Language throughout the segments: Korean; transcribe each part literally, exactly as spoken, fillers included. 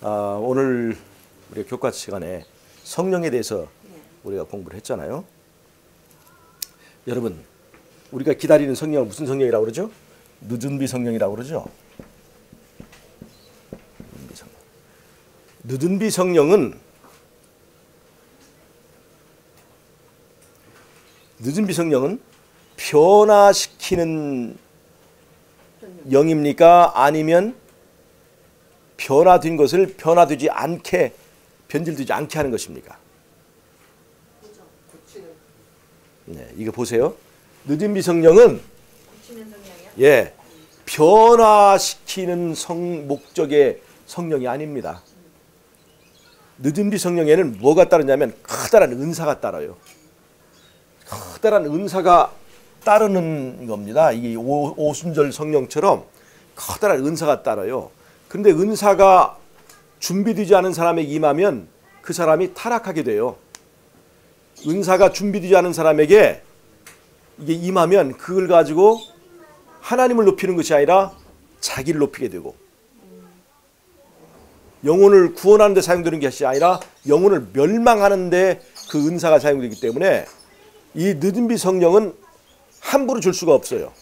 아, 오늘 우리가 교과 시간에 성령에 대해서 우리가 공부를 했잖아요. 여러분, 우리가 기다리는 성령은 무슨 성령이라고 그러죠? 늦은비 성령이라고 그러죠. 늦은비 성령은 늦은비 성령은 변화시키는 영입니까? 아니면 변화된 것을 변화되지 않게, 변질되지 않게 하는 것입니까? 네, 이거 보세요. 늦은비 성령은 예, 변화시키는 성 목적의 성령이 아닙니다. 늦은비 성령에는 뭐가 따르냐면 커다란 은사가 따라요. 커다란 은사가 따르는 겁니다. 이게 오, 오순절 성령처럼 커다란 은사가 따라요. 그런데 은사가 준비되지 않은 사람에게 임하면 그 사람이 타락하게 돼요. 은사가 준비되지 않은 사람에게 이게 임하면 그걸 가지고 하나님을 높이는 것이 아니라 자기를 높이게 되고, 영혼을 구원하는 데 사용되는 것이 아니라 영혼을 멸망하는 데 그 은사가 사용되기 때문에 이 늦은비 성령은 함부로 줄 수가 없어요.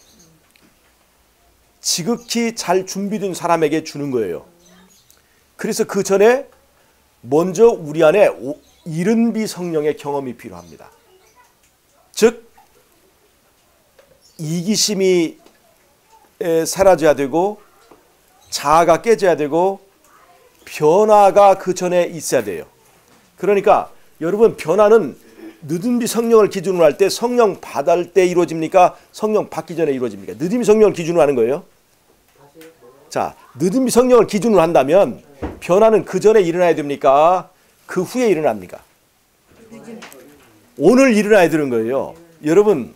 지극히 잘 준비된 사람에게 주는 거예요. 그래서 그 전에 먼저 우리 안에 이른비 성령의 경험이 필요합니다. 즉 이기심이 사라져야 되고, 자아가 깨져야 되고, 변화가 그 전에 있어야 돼요. 그러니까 여러분, 변화는 늦은비 성령을 기준으로 할 때 성령 받을 때 이루어집니까? 성령 받기 전에 이루어집니까? 늦은비 성령을 기준으로 하는 거예요. 자, 늦은비 성령을 기준으로 한다면 변화는 그 전에 일어나야 됩니까? 그 후에 일어납니까? 오늘 일어나야 되는 거예요. 여러분,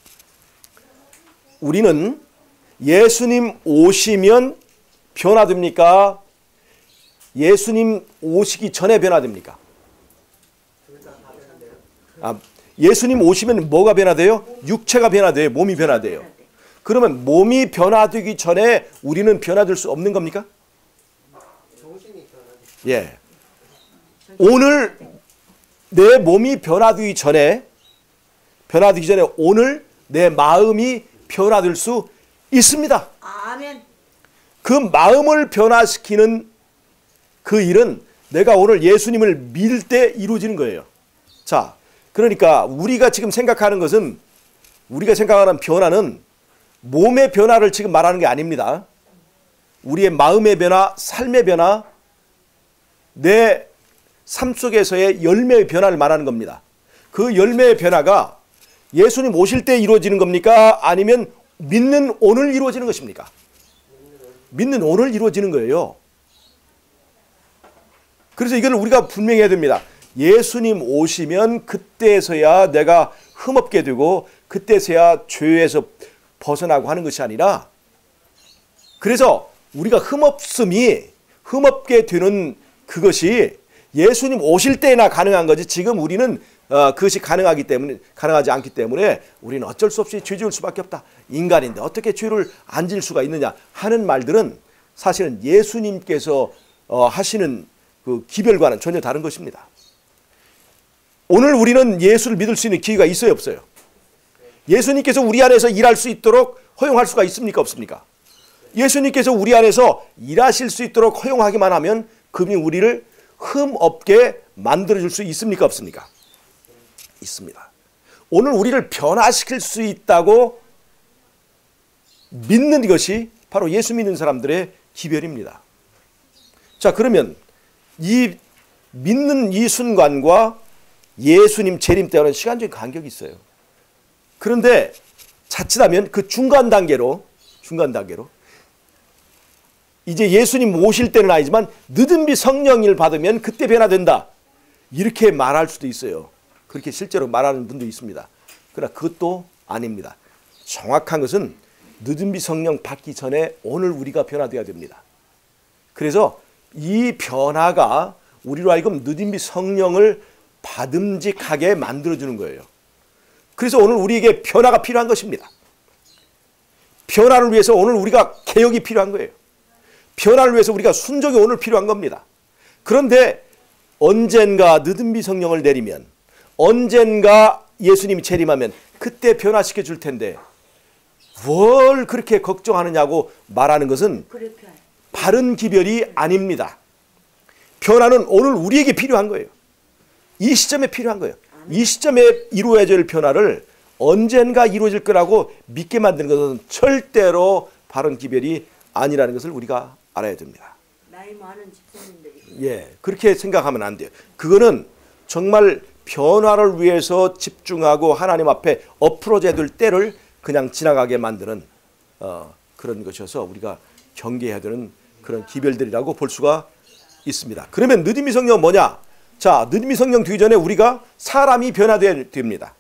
우리는 예수님 오시면 변화됩니까? 예수님 오시기 전에 변화됩니까? 아, 예수님 오시면 뭐가 변화돼요? 육체가 변화돼요. 몸이 변화돼요. 그러면 몸이 변화되기 전에 우리는 변화될 수 없는 겁니까? 예. 오늘 내 몸이 변화되기 전에, 변화되기 전에 오늘 내 마음이 변화될 수 있습니다. 아멘. 그 마음을 변화시키는 그 일은 내가 오늘 예수님을 믿을 때 이루어지는 거예요. 자, 그러니까 우리가 지금 생각하는 것은, 우리가 생각하는 변화는 몸의 변화를 지금 말하는 게 아닙니다. 우리의 마음의 변화, 삶의 변화, 내 삶 속에서의 열매의 변화를 말하는 겁니다. 그 열매의 변화가 예수님 오실 때 이루어지는 겁니까? 아니면 믿는 오늘 이루어지는 것입니까? 믿는 오늘 이루어지는 거예요. 그래서 이걸 우리가 분명히 해야 됩니다. 예수님 오시면 그때서야 내가 흠없게 되고 그때서야 죄에서 벗어나고 하는 것이 아니라, 그래서 우리가 흠없음이 흠없게 되는 그것이 예수님 오실 때나 가능한 거지, 지금 우리는 어, 그것이 가능하기 때문에, 가능하지 않기 때문에 우리는 어쩔 수 없이 죄 지을 수밖에 없다. 인간인데 어떻게 죄를 안 지을 수가 있느냐 하는 말들은 사실은 예수님께서 어, 하시는 그 기별과는 전혀 다른 것입니다. 오늘 우리는 예수를 믿을 수 있는 기회가 있어요, 없어요? 예수님께서 우리 안에서 일할 수 있도록 허용할 수가 있습니까, 없습니까? 예수님께서 우리 안에서 일하실 수 있도록 허용하기만 하면 그분이 우리를 흠 없게 만들어줄 수 있습니까, 없습니까? 있습니다. 오늘 우리를 변화시킬 수 있다고 믿는 것이 바로 예수 믿는 사람들의 기별입니다. 자, 그러면 이 믿는 이 순간과 예수님 재림 때와는 시간적인 간격이 있어요. 그런데 자칫하면 그 중간 단계로, 중간 단계로 이제 예수님 오실 때는 아니지만 늦은비 성령을 받으면 그때 변화된다, 이렇게 말할 수도 있어요. 그렇게 실제로 말하는 분도 있습니다. 그러나 그것도 아닙니다. 정확한 것은 늦은비 성령 받기 전에 오늘 우리가 변화되어야 됩니다. 그래서 이 변화가 우리로 하여금 늦은비 성령을 받음직하게 만들어주는 거예요. 그래서 오늘 우리에게 변화가 필요한 것입니다. 변화를 위해서 오늘 우리가 개혁이 필요한 거예요. 변화를 위해서 우리가 순종이 오늘 필요한 겁니다. 그런데 언젠가 느듬비 성령을 내리면, 언젠가 예수님이 재림하면 그때 변화시켜 줄 텐데 뭘 그렇게 걱정하느냐고 말하는 것은 바른 기별이 아닙니다. 변화는 오늘 우리에게 필요한 거예요. 이 시점에 필요한 거예요. 이 시점에 이루어질 변화를 언젠가 이루어질 거라고 믿게 만드는 것은 절대로 바른 기별이 아니라는 것을 우리가 알아야 됩니다. 나이 많은 집사님들이 예, 그렇게 생각하면 안 돼요. 그거는 정말 변화를 위해서 집중하고 하나님 앞에 엎으러져야 될 때를 그냥 지나가게 만드는 어, 그런 것이어서 우리가 경계해야 되는 그런 기별들이라고 볼 수가 있습니다. 그러면 느dim이 성령은 뭐냐? 자, 느dim이 성령 되기 전에 우리가 사람이 변화돼야 됩니다.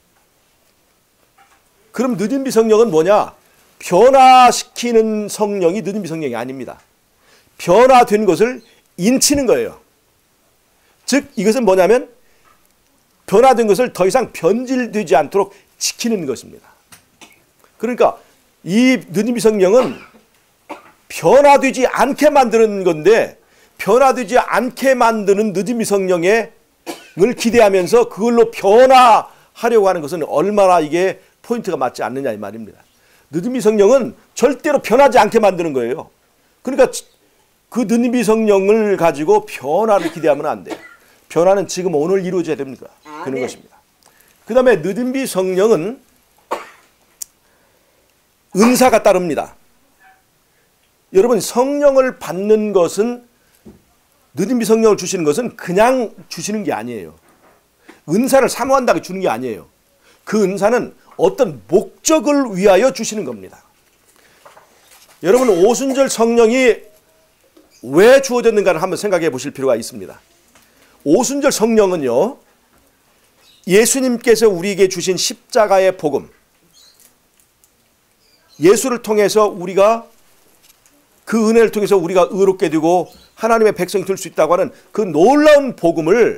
그럼 느dim이 성령은 뭐냐? 변화시키는 성령이 느dim이 성령이 아닙니다. 변화된 것을 인치는 거예요. 즉 이것은 뭐냐면 변화된 것을 더 이상 변질되지 않도록 지키는 것입니다. 그러니까 이 느dim이 성령은 변화되지 않게 만드는 건데, 변화되지 않게 만드는 느dim이 성령을 기대하면서 그걸로 변화하려고 하는 것은 얼마나 이게 포인트가 맞지 않느냐 이 말입니다. 느dim이 성령은 절대로 변하지 않게 만드는 거예요. 그러니까 그 느dim이 성령을 가지고 변화를 기대하면 안 돼요. 변화는 지금 오늘 이루어져야 됩니다. 아, 그런 네. 것입니다. 그 다음에 느dim이 성령은 은사가 따릅니다. 여러분, 성령을 받는 것은, 느dim이 성령을 주시는 것은 그냥 주시는 게 아니에요. 은사를 사모한다고 주는 게 아니에요. 그 은사는 어떤 목적을 위하여 주시는 겁니다. 여러분, 오순절 성령이 왜 주어졌는가를 한번 생각해 보실 필요가 있습니다. 오순절 성령은요, 예수님께서 우리에게 주신 십자가의 복음, 예수를 통해서 우리가 그 은혜를 통해서 우리가 의롭게 되고 하나님의 백성이 될 수 있다고 하는 그 놀라운 복음을,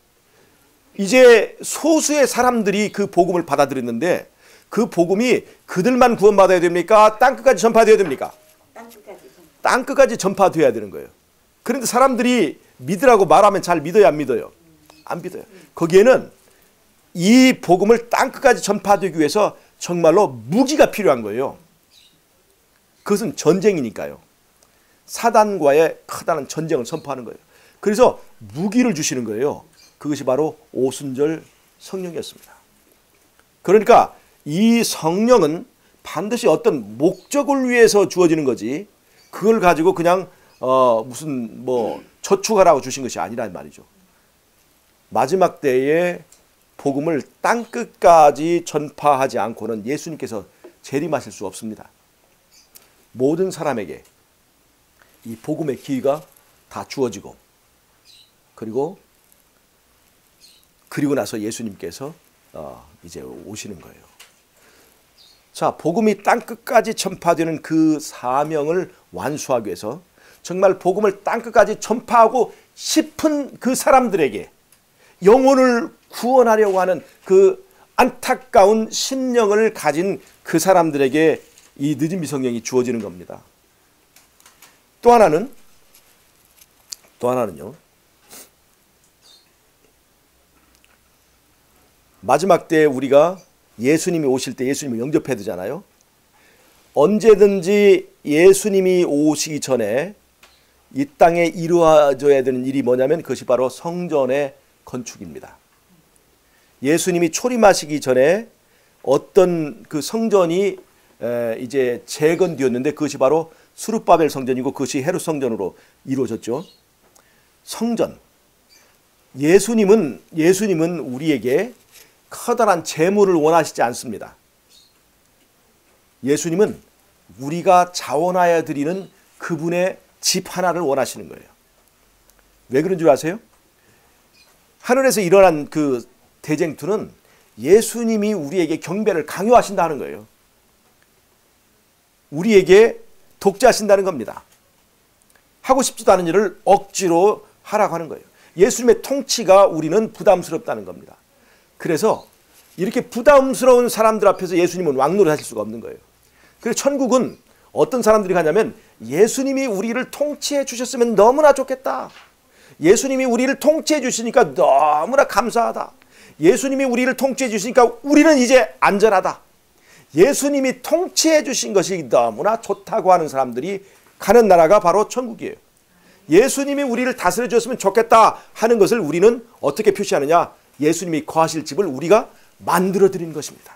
이제 소수의 사람들이 그 복음을 받아들였는데 그 복음이 그들만 구원받아야 됩니까? 땅끝까지 전파되어야 됩니까? 땅끝까지 좀. 땅끝까지 전파되어야 되는 거예요. 그런데 사람들이 믿으라고 말하면 잘 믿어요, 안 믿어요? 안 믿어요. 거기에는 이 복음을 땅끝까지 전파되기 위해서 정말로 무기가 필요한 거예요. 그것은 전쟁이니까요. 사단과의 커다란 전쟁을 선포하는 거예요. 그래서 무기를 주시는 거예요. 그것이 바로 오순절 성령이었습니다. 그러니까 이 성령은 반드시 어떤 목적을 위해서 주어지는 거지, 그걸 가지고 그냥 어 무슨 뭐 저축하라고 주신 것이 아니란 말이죠. 마지막 때에 복음을 땅끝까지 전파하지 않고는 예수님께서 재림하실 수 없습니다. 모든 사람에게 이 복음의 기회가 다 주어지고, 그리고 그리고 나서 예수님께서 어 이제 오시는 거예요. 자, 복음이 땅끝까지 전파되는 그 사명을 완수하기 위해서 정말 복음을 땅끝까지 전파하고 싶은 그 사람들에게, 영혼을 구원하려고 하는 그 안타까운 심령을 가진 그 사람들에게 이 느dim이 성령이 주어지는 겁니다. 또 하나는 또 하나는요, 마지막 때에 우리가 예수님이 오실 때 예수님을 영접해야 되잖아요. 언제든지 예수님이 오시기 전에 이 땅에 이루어져야 되는 일이 뭐냐면 그것이 바로 성전의 건축입니다. 예수님이 초림하시기 전에 어떤 그 성전이 이제 재건되었는데 그것이 바로 스룹바벨 성전이고 그것이 헤롯 성전으로 이루어졌죠. 성전. 예수님은 예수님은 우리에게 커다란 재물을 원하시지 않습니다. 예수님은 우리가 자원하여 드리는 그분의 집 하나를 원하시는 거예요. 왜 그런 줄 아세요? 하늘에서 일어난 그 대쟁투는 예수님이 우리에게 경배를 강요하신다는 거예요. 우리에게 독재하신다는 겁니다. 하고 싶지도 않은 일을 억지로 하라고 하는 거예요. 예수님의 통치가 우리는 부담스럽다는 겁니다. 그래서 이렇게 부담스러운 사람들 앞에서 예수님은 왕노릇 하실 수가 없는 거예요. 그래서 천국은 어떤 사람들이 가냐면 예수님이 우리를 통치해 주셨으면 너무나 좋겠다. 예수님이 우리를 통치해 주시니까 너무나 감사하다. 예수님이 우리를 통치해 주시니까 우리는 이제 안전하다. 예수님이 통치해 주신 것이 너무나 좋다고 하는 사람들이 가는 나라가 바로 천국이에요. 예수님이 우리를 다스려 주셨으면 좋겠다 하는 것을 우리는 어떻게 표시하느냐? 예수님이 거하실 집을 우리가 만들어 드리는 것입니다.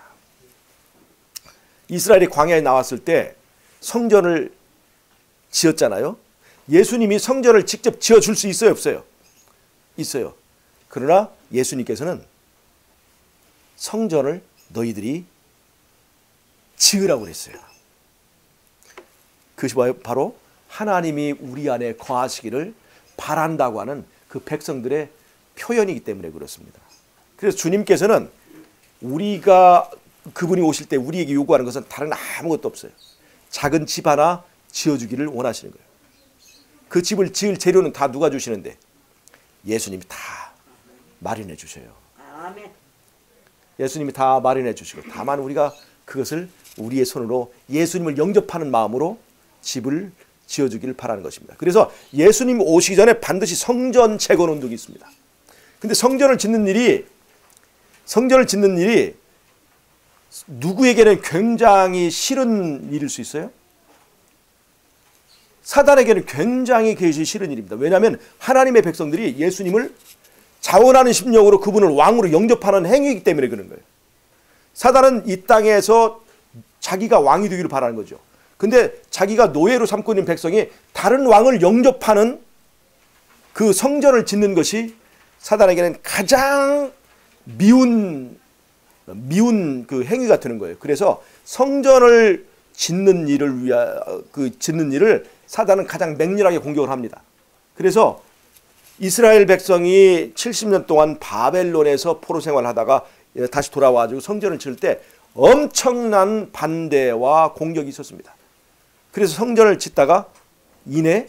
이스라엘이 광야에 나왔을 때 성전을 지었잖아요. 예수님이 성전을 직접 지어줄 수 있어요, 없어요? 있어요. 그러나 예수님께서는 성전을 너희들이 지으라고 그랬어요. 그것이 바로 하나님이 우리 안에 거하시기를 바란다고 하는 그 백성들의 표현이기 때문에 그렇습니다. 그래서 주님께서는 우리가 그분이 오실 때 우리에게 요구하는 것은 다른 아무것도 없어요. 작은 집 하나 지어주기를 원하시는 거예요. 그 집을 지을 재료는 다 누가 주시는데? 예수님이 다 마련해 주셔요. 아멘. 예수님이 다 마련해 주시고, 다만 우리가 그것을 우리의 손으로 예수님을 영접하는 마음으로 집을 지어주기를 바라는 것입니다. 그래서 예수님 오시기 전에 반드시 성전 재건 운동이 있습니다. 근데 성전을 짓는 일이 성전을 짓는 일이 누구에게는 굉장히 싫은 일일 수 있어요? 사단에게는 굉장히 그것이 싫은 일입니다. 왜냐하면 하나님의 백성들이 예수님을 자원하는 심령으로 그분을 왕으로 영접하는 행위이기 때문에 그런 거예요. 사단은 이 땅에서 자기가 왕이 되기를 바라는 거죠. 근데 자기가 노예로 삼고 있는 백성이 다른 왕을 영접하는 그 성전을 짓는 것이 사단에게는 가장 미운 미운 그 행위가 되는 거예요. 그래서 성전을 짓는 일을 위하 그 짓는 일을 사단은 가장 맹렬하게 공격을 합니다. 그래서 이스라엘 백성이 칠십 년 동안 바벨론에서 포로 생활하다가 다시 돌아와가지고 성전을 지을 때 엄청난 반대와 공격이 있었습니다. 그래서 성전을 짓다가 이내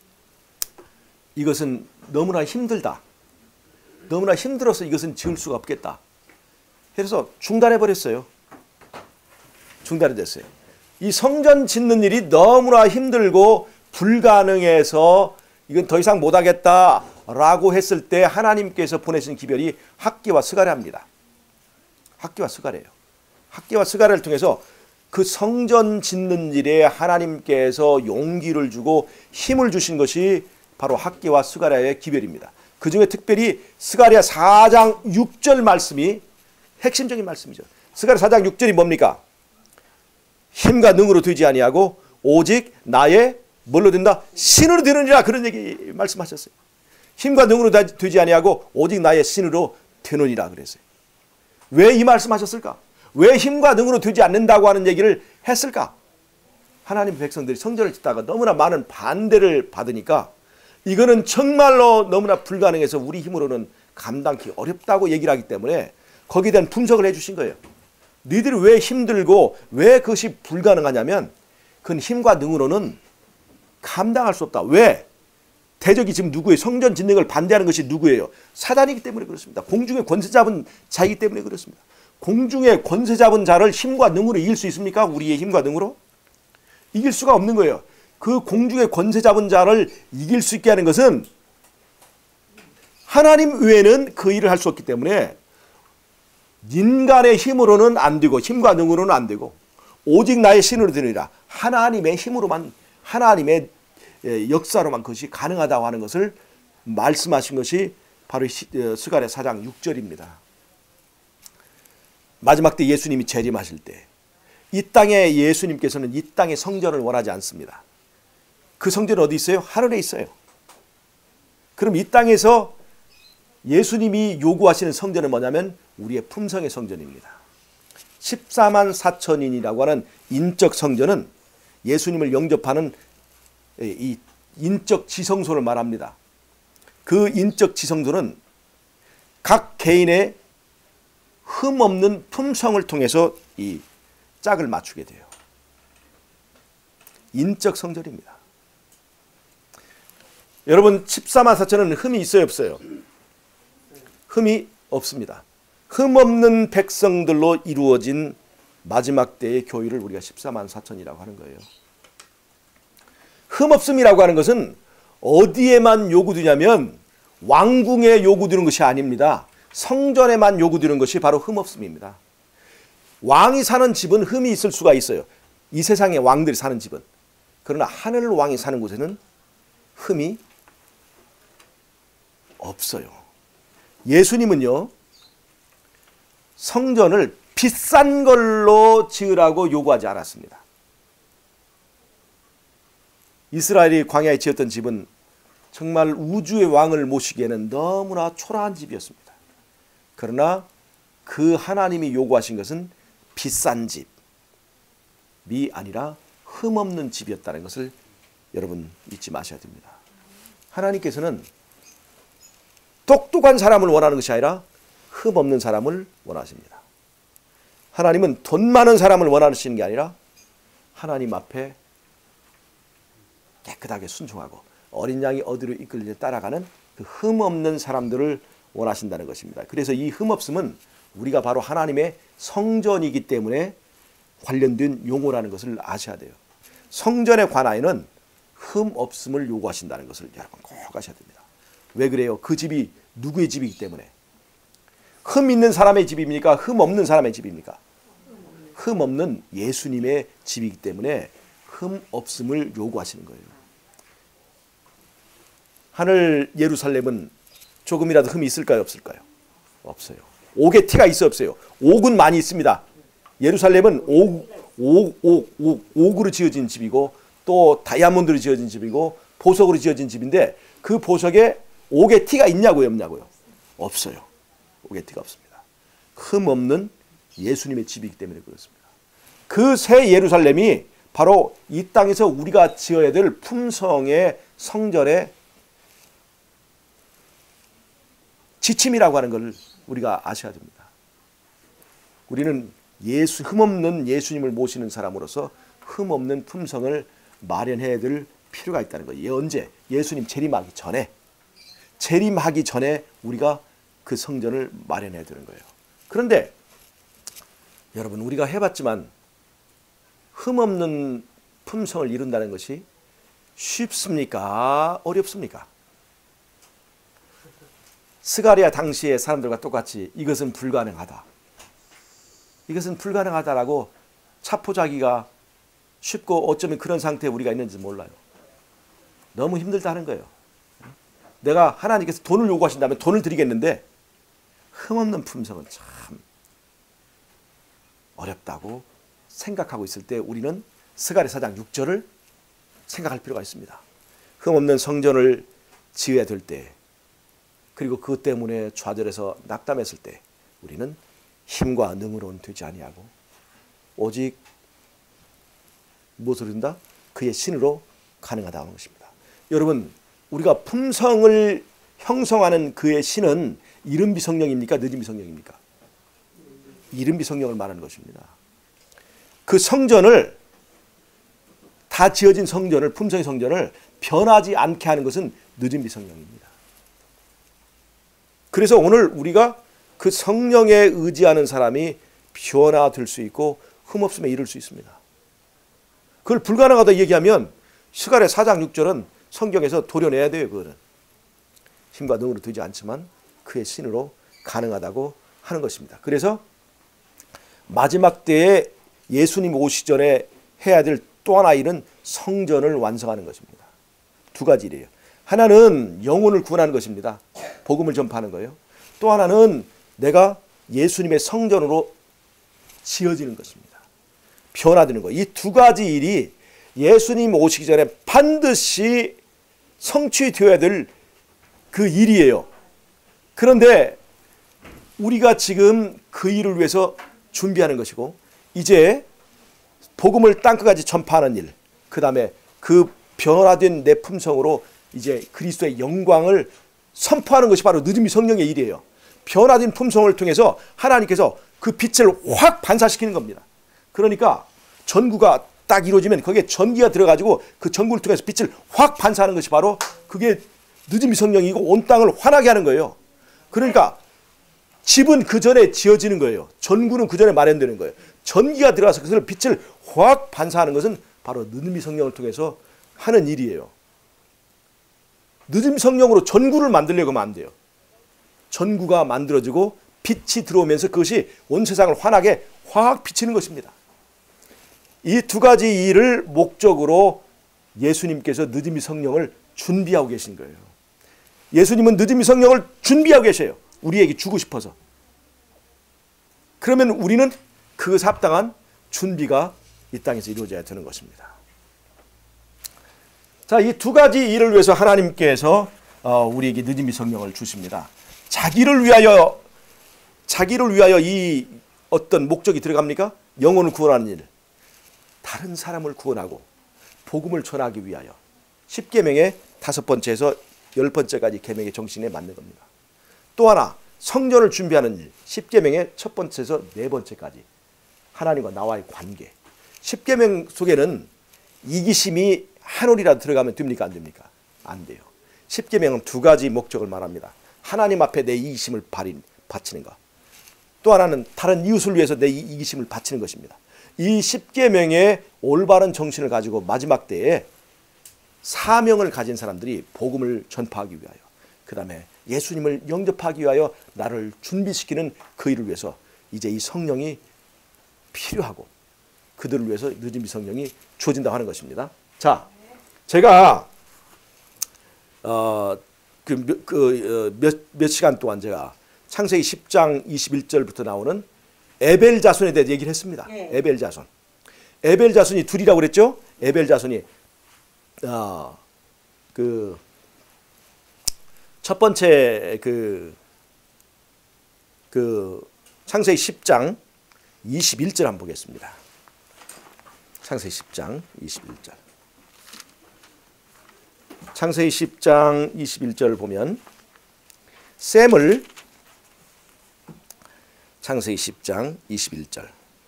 이것은 너무나 힘들다. 너무나 힘들어서 이것은 지을 수가 없겠다. 그래서 중단해 버렸어요. 중단이 됐어요. 이 성전 짓는 일이 너무나 힘들고 불가능해서 이건 더 이상 못하겠다라고 했을 때 하나님께서 보내신 기별이 학기와 스가랴입니다. 학기와 스가랴예요. 학기와 스가랴를 통해서 그 성전 짓는 일에 하나님께서 용기를 주고 힘을 주신 것이 바로 학기와 스가랴의 기별입니다. 그 중에 특별히 스가랴 사 장 육 절 말씀이 핵심적인 말씀이죠. 스가랴 사 장 육 절이 뭡니까? 힘과 능으로 되지 아니하고 오직 나의 뭘로 된다? 신으로 되느니라. 그런 얘기 말씀하셨어요. 힘과 능으로 되지 아니하고 오직 나의 신으로 되느니라 그랬어요. 왜 이 말씀하셨을까? 왜 힘과 능으로 되지 않는다고 하는 얘기를 했을까? 하나님 백성들이 성전을 짓다가 너무나 많은 반대를 받으니까 이거는 정말로 너무나 불가능해서 우리 힘으로는 감당하기 어렵다고 얘기를 하기 때문에 거기에 대한 분석을 해주신 거예요. 너희들이 왜 힘들고 왜 그것이 불가능하냐면 그건 힘과 능으로는 감당할 수 없다. 왜? 대적이 지금 누구예요? 성전 짓는 걸 반대하는 것이 누구예요? 사단이기 때문에 그렇습니다. 공중에 권세 잡은 자이기 때문에 그렇습니다. 공중에 권세 잡은 자를 힘과 능으로 이길 수 있습니까? 우리의 힘과 능으로? 이길 수가 없는 거예요. 그 공중에 권세 잡은 자를 이길 수 있게 하는 것은 하나님 외에는 그 일을 할 수 없기 때문에 인간의 힘으로는 안 되고 힘과 능으로는 안 되고 오직 나의 신으로 되느니라. 하나님의 힘으로만 하나님의 역사로만 그것이 가능하다고 하는 것을 말씀하신 것이 바로 스가랴 사 장 육 절입니다. 마지막 때 예수님이 재림하실 때 이 땅에 예수님께서는 이 땅의 성전을 원하지 않습니다. 그 성전은 어디 있어요? 하늘에 있어요. 그럼 이 땅에서 예수님이 요구하시는 성전은 뭐냐면 우리의 품성의 성전입니다. 십사만 사천인이라고 하는 인적 성전은 예수님을 영접하는 이 인적 지성소를 말합니다. 그 인적 지성소는 각 개인의 흠없는 품성을 통해서 이 짝을 맞추게 돼요. 인적 성전입니다. 여러분 십사만 사천은 흠이 있어요, 없어요? 흠이 없습니다. 흠없는 백성들로 이루어진 마지막 때의 교회를 우리가 십사만 사천이라고 하는 거예요. 흠없음이라고 하는 것은 어디에만 요구되냐면 왕궁에 요구되는 것이 아닙니다. 성전에만 요구되는 것이 바로 흠없음입니다. 왕이 사는 집은 흠이 있을 수가 있어요. 이 세상의 왕들이 사는 집은. 그러나 하늘 왕이 사는 곳에는 흠이 없어요. 예수님은요, 성전을 비싼 걸로 지으라고 요구하지 않았습니다. 이스라엘이 광야에 지었던 집은 정말 우주의 왕을 모시기에는 너무나 초라한 집이었습니다. 그러나 그 하나님이 요구하신 것은 비싼 집이 아니라 흠없는 집이었다는 것을 여러분 잊지 마셔야 됩니다. 하나님께서는 똑똑한 사람을 원하는 것이 아니라 흠없는 사람을 원하십니다. 하나님은 돈 많은 사람을 원하시는 게 아니라 하나님 앞에 깨끗하게 순종하고 어린 양이 어디로 이끌려 따라가는 그 흠없는 사람들을 원하신다는 것입니다. 그래서 이 흠없음은 우리가 바로 하나님의 성전이기 때문에 관련된 용어라는 것을 아셔야 돼요. 성전에 관하여는 흠없음을 요구하신다는 것을 여러분 꼭 아셔야 됩니다. 왜 그래요? 그 집이 누구의 집이기 때문에. 흠 있는 사람의 집입니까? 흠 없는 사람의 집입니까? 흠 없는 예수님의 집이기 때문에 흠 없음을 요구하시는 거예요. 하늘 예루살렘은 조금이라도 흠이 있을까요? 없을까요? 없어요. 옥의 티가 있어 없어요? 옥은 많이 있습니다. 예루살렘은 옥, 옥, 옥, 옥, 옥으로 지어진 집이고 또 다이아몬드로 지어진 집이고 보석으로 지어진 집인데 그 보석에 옥의 티가 있냐고요? 없냐고요? 없어요. 옥의 티가 없습니다. 흠 없는 예수님의 집이기 때문에 그렇습니다. 그 새 예루살렘이 바로 이 땅에서 우리가 지어야 될 품성의 성전의 지침이라고 하는 걸 우리가 아셔야 됩니다. 우리는 예수, 흠없는 예수님을 모시는 사람으로서 흠없는 품성을 마련해야 될 필요가 있다는 거예요. 언제? 예수님 재림하기 전에. 재림하기 전에 우리가 그 성전을 마련해야 되는 거예요. 그런데 여러분 우리가 해봤지만 흠없는 품성을 이룬다는 것이 쉽습니까? 어렵습니까? 스가랴 당시의 사람들과 똑같이 이것은 불가능하다. 이것은 불가능하다라고 차포자기가 쉽고 어쩌면 그런 상태에 우리가 있는지 몰라요. 너무 힘들다는 거예요. 내가 하나님께서 돈을 요구하신다면 돈을 드리겠는데 흠없는 품성은 참 어렵다고 생각하고 있을 때 우리는 스가랴 사 장 육 절을 생각할 필요가 있습니다. 흠없는 성전을 지어야 될 때 그리고 그것 때문에 좌절해서 낙담했을 때 우리는 힘과 능으로는 되지 아니하고 오직 무엇을 한다? 그의 신으로 가능하다는 것입니다. 여러분 우리가 품성을 형성하는 그의 신은 이른비 성령입니까? 늦은비 성령입니까? 이른비 성령을 말하는 것입니다. 그 성전을 다 지어진 성전을 품성의 성전을 변하지 않게 하는 것은 늦은비 성령입니다. 그래서 오늘 우리가 그 성령에 의지하는 사람이 변화될 수 있고 흠없음에 이를 수 있습니다. 그걸 불가능하다 얘기하면 스가랴 사 장 육 절은 성경에서 도려내야 돼요. 그거는 힘과 능으로 되지 않지만 그의 신으로 가능하다고 하는 것입니다. 그래서 마지막 때에 예수님 오시기 전에 해야 될 또 하나 일은 성전을 완성하는 것입니다. 두 가지 일이에요. 하나는 영혼을 구원하는 것입니다. 복음을 전파하는 거예요. 또 하나는 내가 예수님의 성전으로 지어지는 것입니다. 변화되는 거예요. 이 두 가지 일이 예수님 오시기 전에 반드시 성취되어야 될 그 일이에요. 그런데 우리가 지금 그 일을 위해서 준비하는 것이고 이제 복음을 땅끝까지 전파하는 일, 그 다음에 그 변화된 내 품성으로 이제 그리스도의 영광을 선포하는 것이 바로 늦은비 성령의 일이에요. 변화된 품성을 통해서 하나님께서 그 빛을 확 반사시키는 겁니다. 그러니까 전구가 딱 이루어지면 거기에 전기가 들어가지고 그 전구를 통해서 빛을 확 반사하는 것이 바로 그게 늦은비 성령이고 온 땅을 환하게 하는 거예요. 그러니까 집은 그 전에 지어지는 거예요. 전구는 그 전에 마련되는 거예요. 전기가 들어가서 그것을 빛을 확 반사하는 것은 바로 늦은비 성령을 통해서 하는 일이에요. 늦은 성령으로 전구를 만들려고 하면 안 돼요. 전구가 만들어지고 빛이 들어오면서 그것이 온 세상을 환하게 확 비치는 것입니다. 이 두 가지 일을 목적으로 예수님께서 늦음이 성령을 준비하고 계신 거예요. 예수님은 늦음이 성령을 준비하고 계셔요. 우리에게 주고 싶어서. 그러면 우리는 그것에 합당한 준비가 이 땅에서 이루어져야 되는 것입니다. 자, 이 두 가지 일을 위해서 하나님께서 우리에게 늦음이 성령을 주십니다. 자기를 위하여 자기를 위하여 이 어떤 목적이 들어갑니까? 영혼을 구원하는 일, 다른 사람을 구원하고 복음을 전하기 위하여. 십계명의 다섯 번째에서 열 번째까지 계명의 정신에 맞는 겁니다. 또 하나, 성전을 준비하는 일, 십계명의 첫 번째에서 네 번째까지 하나님과 나와의 관계. 십계명 속에는 이기심이 한 올이라도 들어가면 됩니까? 안 됩니까? 안 돼요. 십계명은 두 가지 목적을 말합니다. 하나님 앞에 내 이기심을 바치는 것. 또 하나는 다른 이웃을 위해서 내 이기심을 바치는 것입니다. 이 십계명의 올바른 정신을 가지고 마지막 때에 사명을 가진 사람들이 복음을 전파하기 위하여, 그 다음에 예수님을 영접하기 위하여 나를 준비시키는 그 일을 위해서 이제 이 성령이 필요하고 그들을 위해서 늦음이 성령이 주어진다고 하는 것입니다. 자, 제가 어, 그, 그, 어, 몇, 몇 시간 동안 제가 창세기 십 장 이십일 절부터 나오는 에벨 자손에 대해 얘기를 했습니다. 네. 에벨 자손. 에벨 자손이 둘이라고 그랬죠? 에벨 자손이 어, 그 첫 번째 그, 그 창세기 십 장 이십일 절 한번 보겠습니다. 창세기 십 장 이십일 절. 창세기 십 장 이십일 절 보면 셈을 창세기 십 장 이십일 절.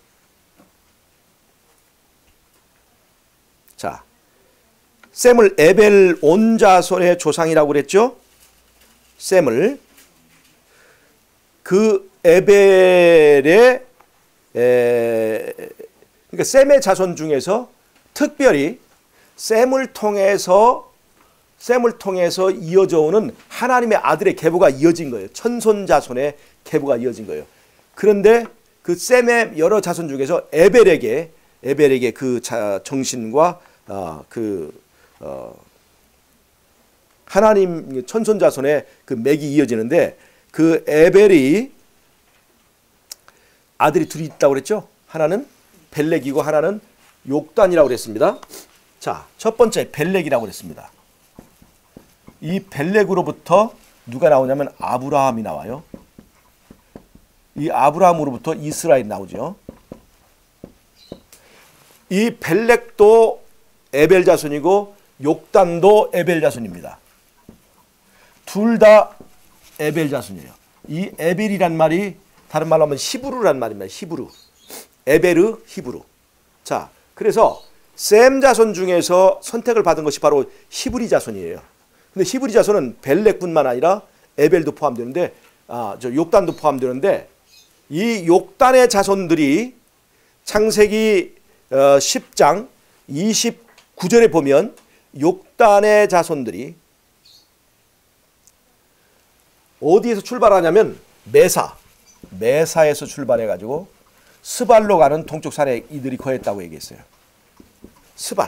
자, 셈을 에벨 온 자손의 조상이라고 그랬죠? 셈을 그 에벨의 에, 그러니까 셈의 자손 중에서 특별히 셈을 통해서 셈을 통해서 이어져 오는 하나님의 아들의 계보가 이어진 거예요. 천손 자손의 계보가 이어진 거예요. 그런데 그 셈의 여러 자손 중에서 에벨에게 에벨에게 그 자, 정신과 어, 그 어, 하나님 천손 자손의 그 맥이 이어지는데 그 에벨이 아들이 둘이 있다고 그랬죠. 하나는 벨렉이고 하나는 욕단이라고 그랬습니다. 자, 첫 번째 벨렉이라고 그랬습니다. 이 벨렉으로부터 누가 나오냐면 아브라함이 나와요. 이 아브라함으로부터 이스라엘이 나오죠. 이 벨렉도 에벨 자손이고 욕단도 에벨 자손입니다. 둘 다 에벨 자손이에요. 이 에벨이란 말이 다른 말로 하면 히브루란 말입니다. 히브루. 에베르 히브루. 자, 그래서 셈 자손 중에서 선택을 받은 것이 바로 히브리 자손이에요. 근데 히브리 자손은 벨렉뿐만 아니라 에벨도 포함되는데, 아, 저 욕단도 포함되는데, 이 욕단의 자손들이 창세기 어, 십 장 이십구 절에 보면 욕단의 자손들이 어디에서 출발하냐면 메사, 메사에서 출발해가지고 스발로 가는 동쪽 산에 이들이 거했다고 얘기했어요. 스발.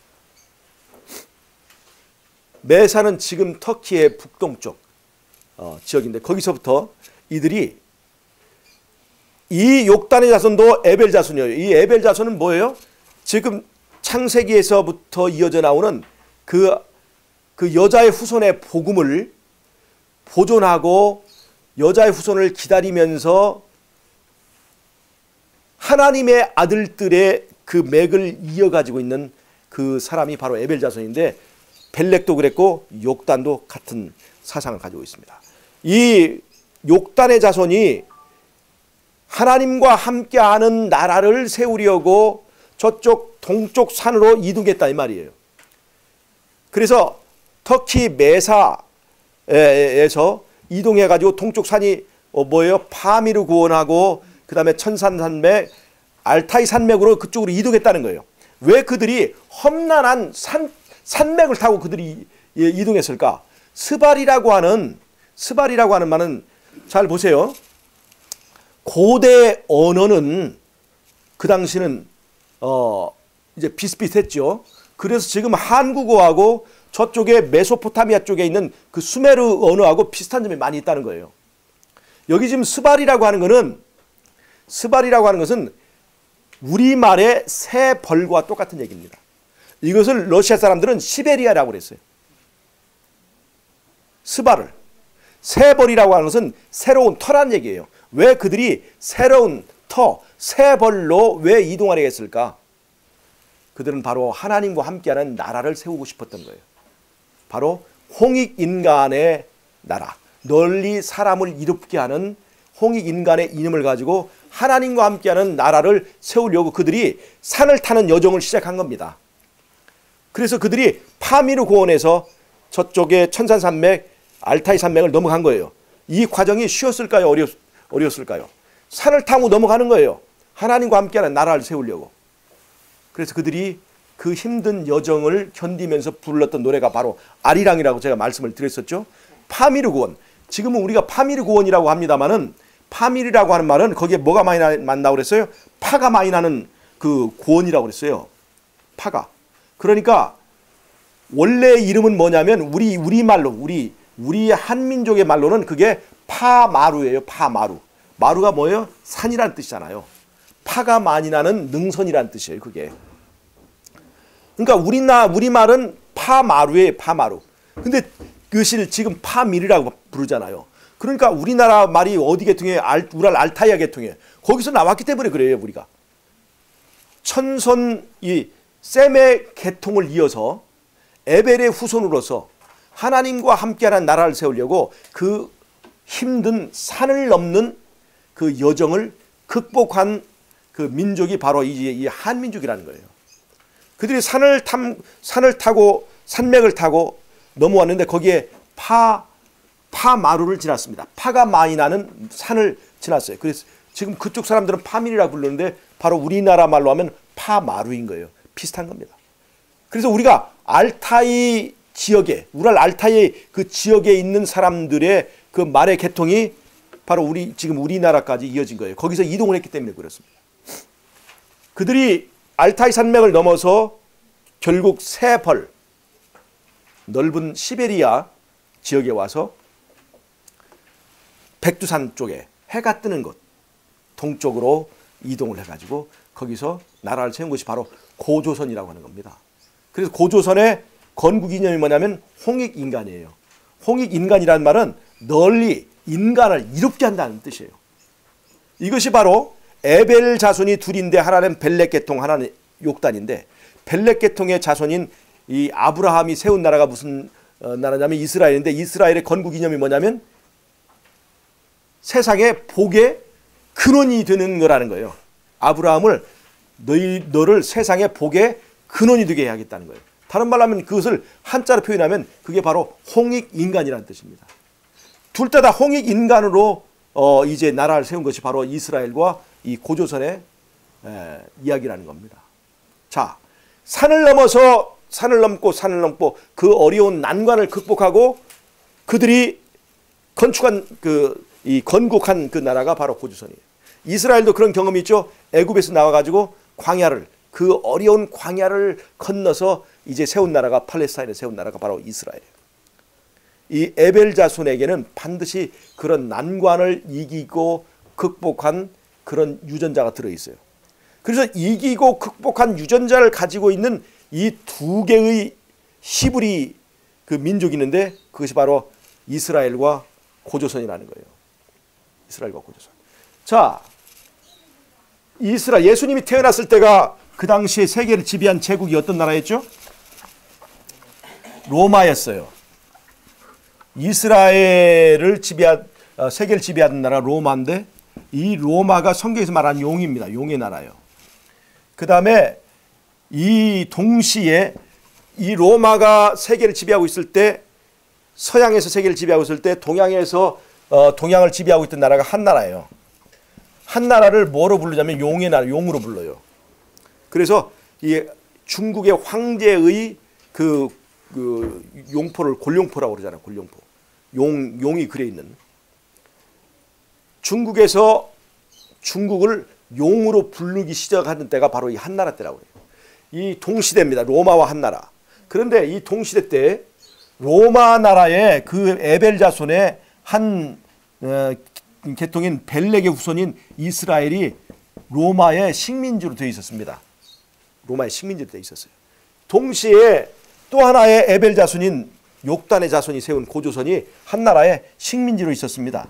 메사는 지금 터키의 북동쪽 어, 지역인데 거기서부터 이들이 이 욕단의 자손도 에벨 자손이에요. 이 에벨 자손은 뭐예요? 지금 창세기에서부터 이어져 나오는 그, 그 여자의 후손의 복음을 보존하고 여자의 후손을 기다리면서 하나님의 아들들의 그 맥을 이어가지고 있는 그 사람이 바로 에벨 자손인데 벨렉도 그랬고 욕단도 같은 사상을 가지고 있습니다. 이 욕단의 자손이 하나님과 함께하는 나라를 세우려고 저쪽 동쪽 산으로 이동했다 이 말이에요. 그래서 터키 메사에서 이동해가지고 동쪽 산이 뭐예요? 파미르 고원하고 그 다음에 천산산맥, 알타이 산맥으로 그쪽으로 이동했다는 거예요. 왜 그들이 험난한 산, 산맥을 타고 그들이 이동했을까? 스발이라고 하는 스발이라고 하는 말은 잘 보세요. 고대 언어는 그 당시는 어 이제 비슷비슷했죠. 그래서 지금 한국어하고 저쪽에 메소포타미아 쪽에 있는 그 수메르 언어하고 비슷한 점이 많이 있다는 거예요. 여기 지금 스발이라고 하는 것은 스발이라고 하는 것은 우리말의 새 벌과 똑같은 얘기입니다. 이것을 러시아 사람들은 시베리아라고 그랬어요. 스발을. 새 벌이라고 하는 것은 새로운 터란 얘기예요. 왜 그들이 새로운 터, 새 벌로 왜 이동하려 했을까? 그들은 바로 하나님과 함께하는 나라를 세우고 싶었던 거예요. 바로 홍익인간의 나라, 널리 사람을 이롭게 하는 홍익인간의 이름을 가지고 하나님과 함께하는 나라를 세우려고 그들이 산을 타는 여정을 시작한 겁니다. 그래서 그들이 파미르 고원에서 저쪽에 천산산맥, 알타이 산맥을 넘어간 거예요. 이 과정이 쉬웠을까요? 어려, 어려웠을까요? 산을 타고 넘어가는 거예요. 하나님과 함께하는 나라를 세우려고. 그래서 그들이 그 힘든 여정을 견디면서 불렀던 노래가 바로 아리랑이라고 제가 말씀을 드렸었죠. 파미르 고원. 지금은 우리가 파미르 고원이라고 합니다만은 파미르라고 하는 말은 거기에 뭐가 많이 난다고 그랬어요? 파가 많이 나는 그 고원이라고 그랬어요. 파가. 그러니까 원래 이름은 뭐냐면 우리 우리말로 우리 우리 한민족의 말로는 그게 파마루예요. 파마루. 마루가 뭐예요? 산이란 뜻이잖아요. 파가 많이 나는 능선이란 뜻이에요. 그게. 그러니까 우리나 우리말은 파마루예요. 파마루. 근데 그것을 지금 파미르라고 부르잖아요. 그러니까 우리나라 말이 어디 계통이에요? 알, 우랄 알타이아 계통이에요. 거기서 나왔기 때문에 그래요. 우리가. 천선 이 셈의 계통을 이어서 에벨의 후손으로서 하나님과 함께하는 나라를 세우려고 그 힘든 산을 넘는 그 여정을 극복한 그 민족이 바로 이, 이 한민족이라는 거예요. 그들이 산을 탐, 산을 타고 산맥을 타고 넘어왔는데 거기에 파, 파마루를 지났습니다. 파가 많이 나는 산을 지났어요. 그래서 지금 그쪽 사람들은 파밀이라고 부르는데 바로 우리나라 말로 하면 파마루인 거예요. 비슷한 겁니다. 그래서 우리가 알타이 지역에, 우랄 알타이 그 지역에 있는 사람들의 그 말의 계통이 바로 우리, 지금 우리나라까지 이어진 거예요. 거기서 이동을 했기 때문에 그렇습니다. 그들이 알타이 산맥을 넘어서 결국 세벌, 넓은 시베리아 지역에 와서 백두산 쪽에 해가 뜨는 곳, 동쪽으로 이동을 해가지고 거기서 나라를 세운 것이 바로 고조선이라고 하는 겁니다. 그래서 고조선의 건국이념이 뭐냐면 홍익인간이에요. 홍익인간이라는 말은 널리 인간을 이롭게 한다는 뜻이에요. 이것이 바로 에벨 자손이 둘인데 하나는 벨렉 계통, 하나는 욕단인데 벨렉 계통의 자손인 이 아브라함이 세운 나라가 무슨 나라냐면 이스라엘인데 이스라엘의 건국이념이 뭐냐면 세상의 복의 근원이 되는 거라는 거예요. 아브라함을 너희, 너를 세상의 복의 근원이 되게 해야겠다는 거예요. 다른 말로 하면 그것을 한자로 표현하면 그게 바로 홍익인간이라는 뜻입니다. 둘 다 다 홍익인간으로 어, 이제 나라를 세운 것이 바로 이스라엘과 이 고조선의 에, 이야기라는 겁니다. 자, 산을 넘어서 산을 넘고 산을 넘고 그 어려운 난관을 극복하고 그들이 건축한 그 이 건국한 그 나라가 바로 고조선이에요. 이스라엘도 그런 경험이 있죠. 애굽에서 나와가지고 광야를 그 어려운 광야를 건너서 이제 세운 나라가 팔레스타인에 세운 나라가 바로 이스라엘이에요. 이 에벨 자손에게는 반드시 그런 난관을 이기고 극복한 그런 유전자가 들어있어요. 그래서 이기고 극복한 유전자를 가지고 있는 이 두 개의 히브리 그 민족이 있는데 그것이 바로 이스라엘과 고조선이라는 거예요. 이스라엘과 고조선. 자, 이스라엘 예수님이 태어났을 때가 그 당시에 세계를 지배한 제국이 어떤 나라였죠? 로마였어요. 이스라엘을 지배한 세계를 지배하던 나라 로마인데 이 로마가 성경에서 말하는 용입니다. 용의 나라예요. 그 다음에 이 동시에 이 로마가 세계를 지배하고 있을 때 서양에서 세계를 지배하고 있을 때 동양에서 어, 동양을 지배하고 있던 나라가 한 나라예요. 한 나라를 뭐로 부르냐면 용의 나라, 용으로 불러요. 그래서 이 중국의 황제의 그 그 용포를 골룡포라고 그러잖아요. 골룡포. 용 용이 그려 있는. 중국에서 중국을 용으로 부르기 시작하는 때가 바로 이 한나라 때라고 해요. 이 동시대입니다. 로마와 한나라. 그런데 이 동시대 때 로마 나라의 그 에벨 자손의 한 어, 계통인 벨렉의 후손인 이스라엘이 로마의 식민지로 되어 있었습니다. 로마의 식민지로 되어 있었어요. 동시에 또 하나의 에벨 자손인 욕단의 자손이 세운 고조선이 한나라의 식민지로 있었습니다.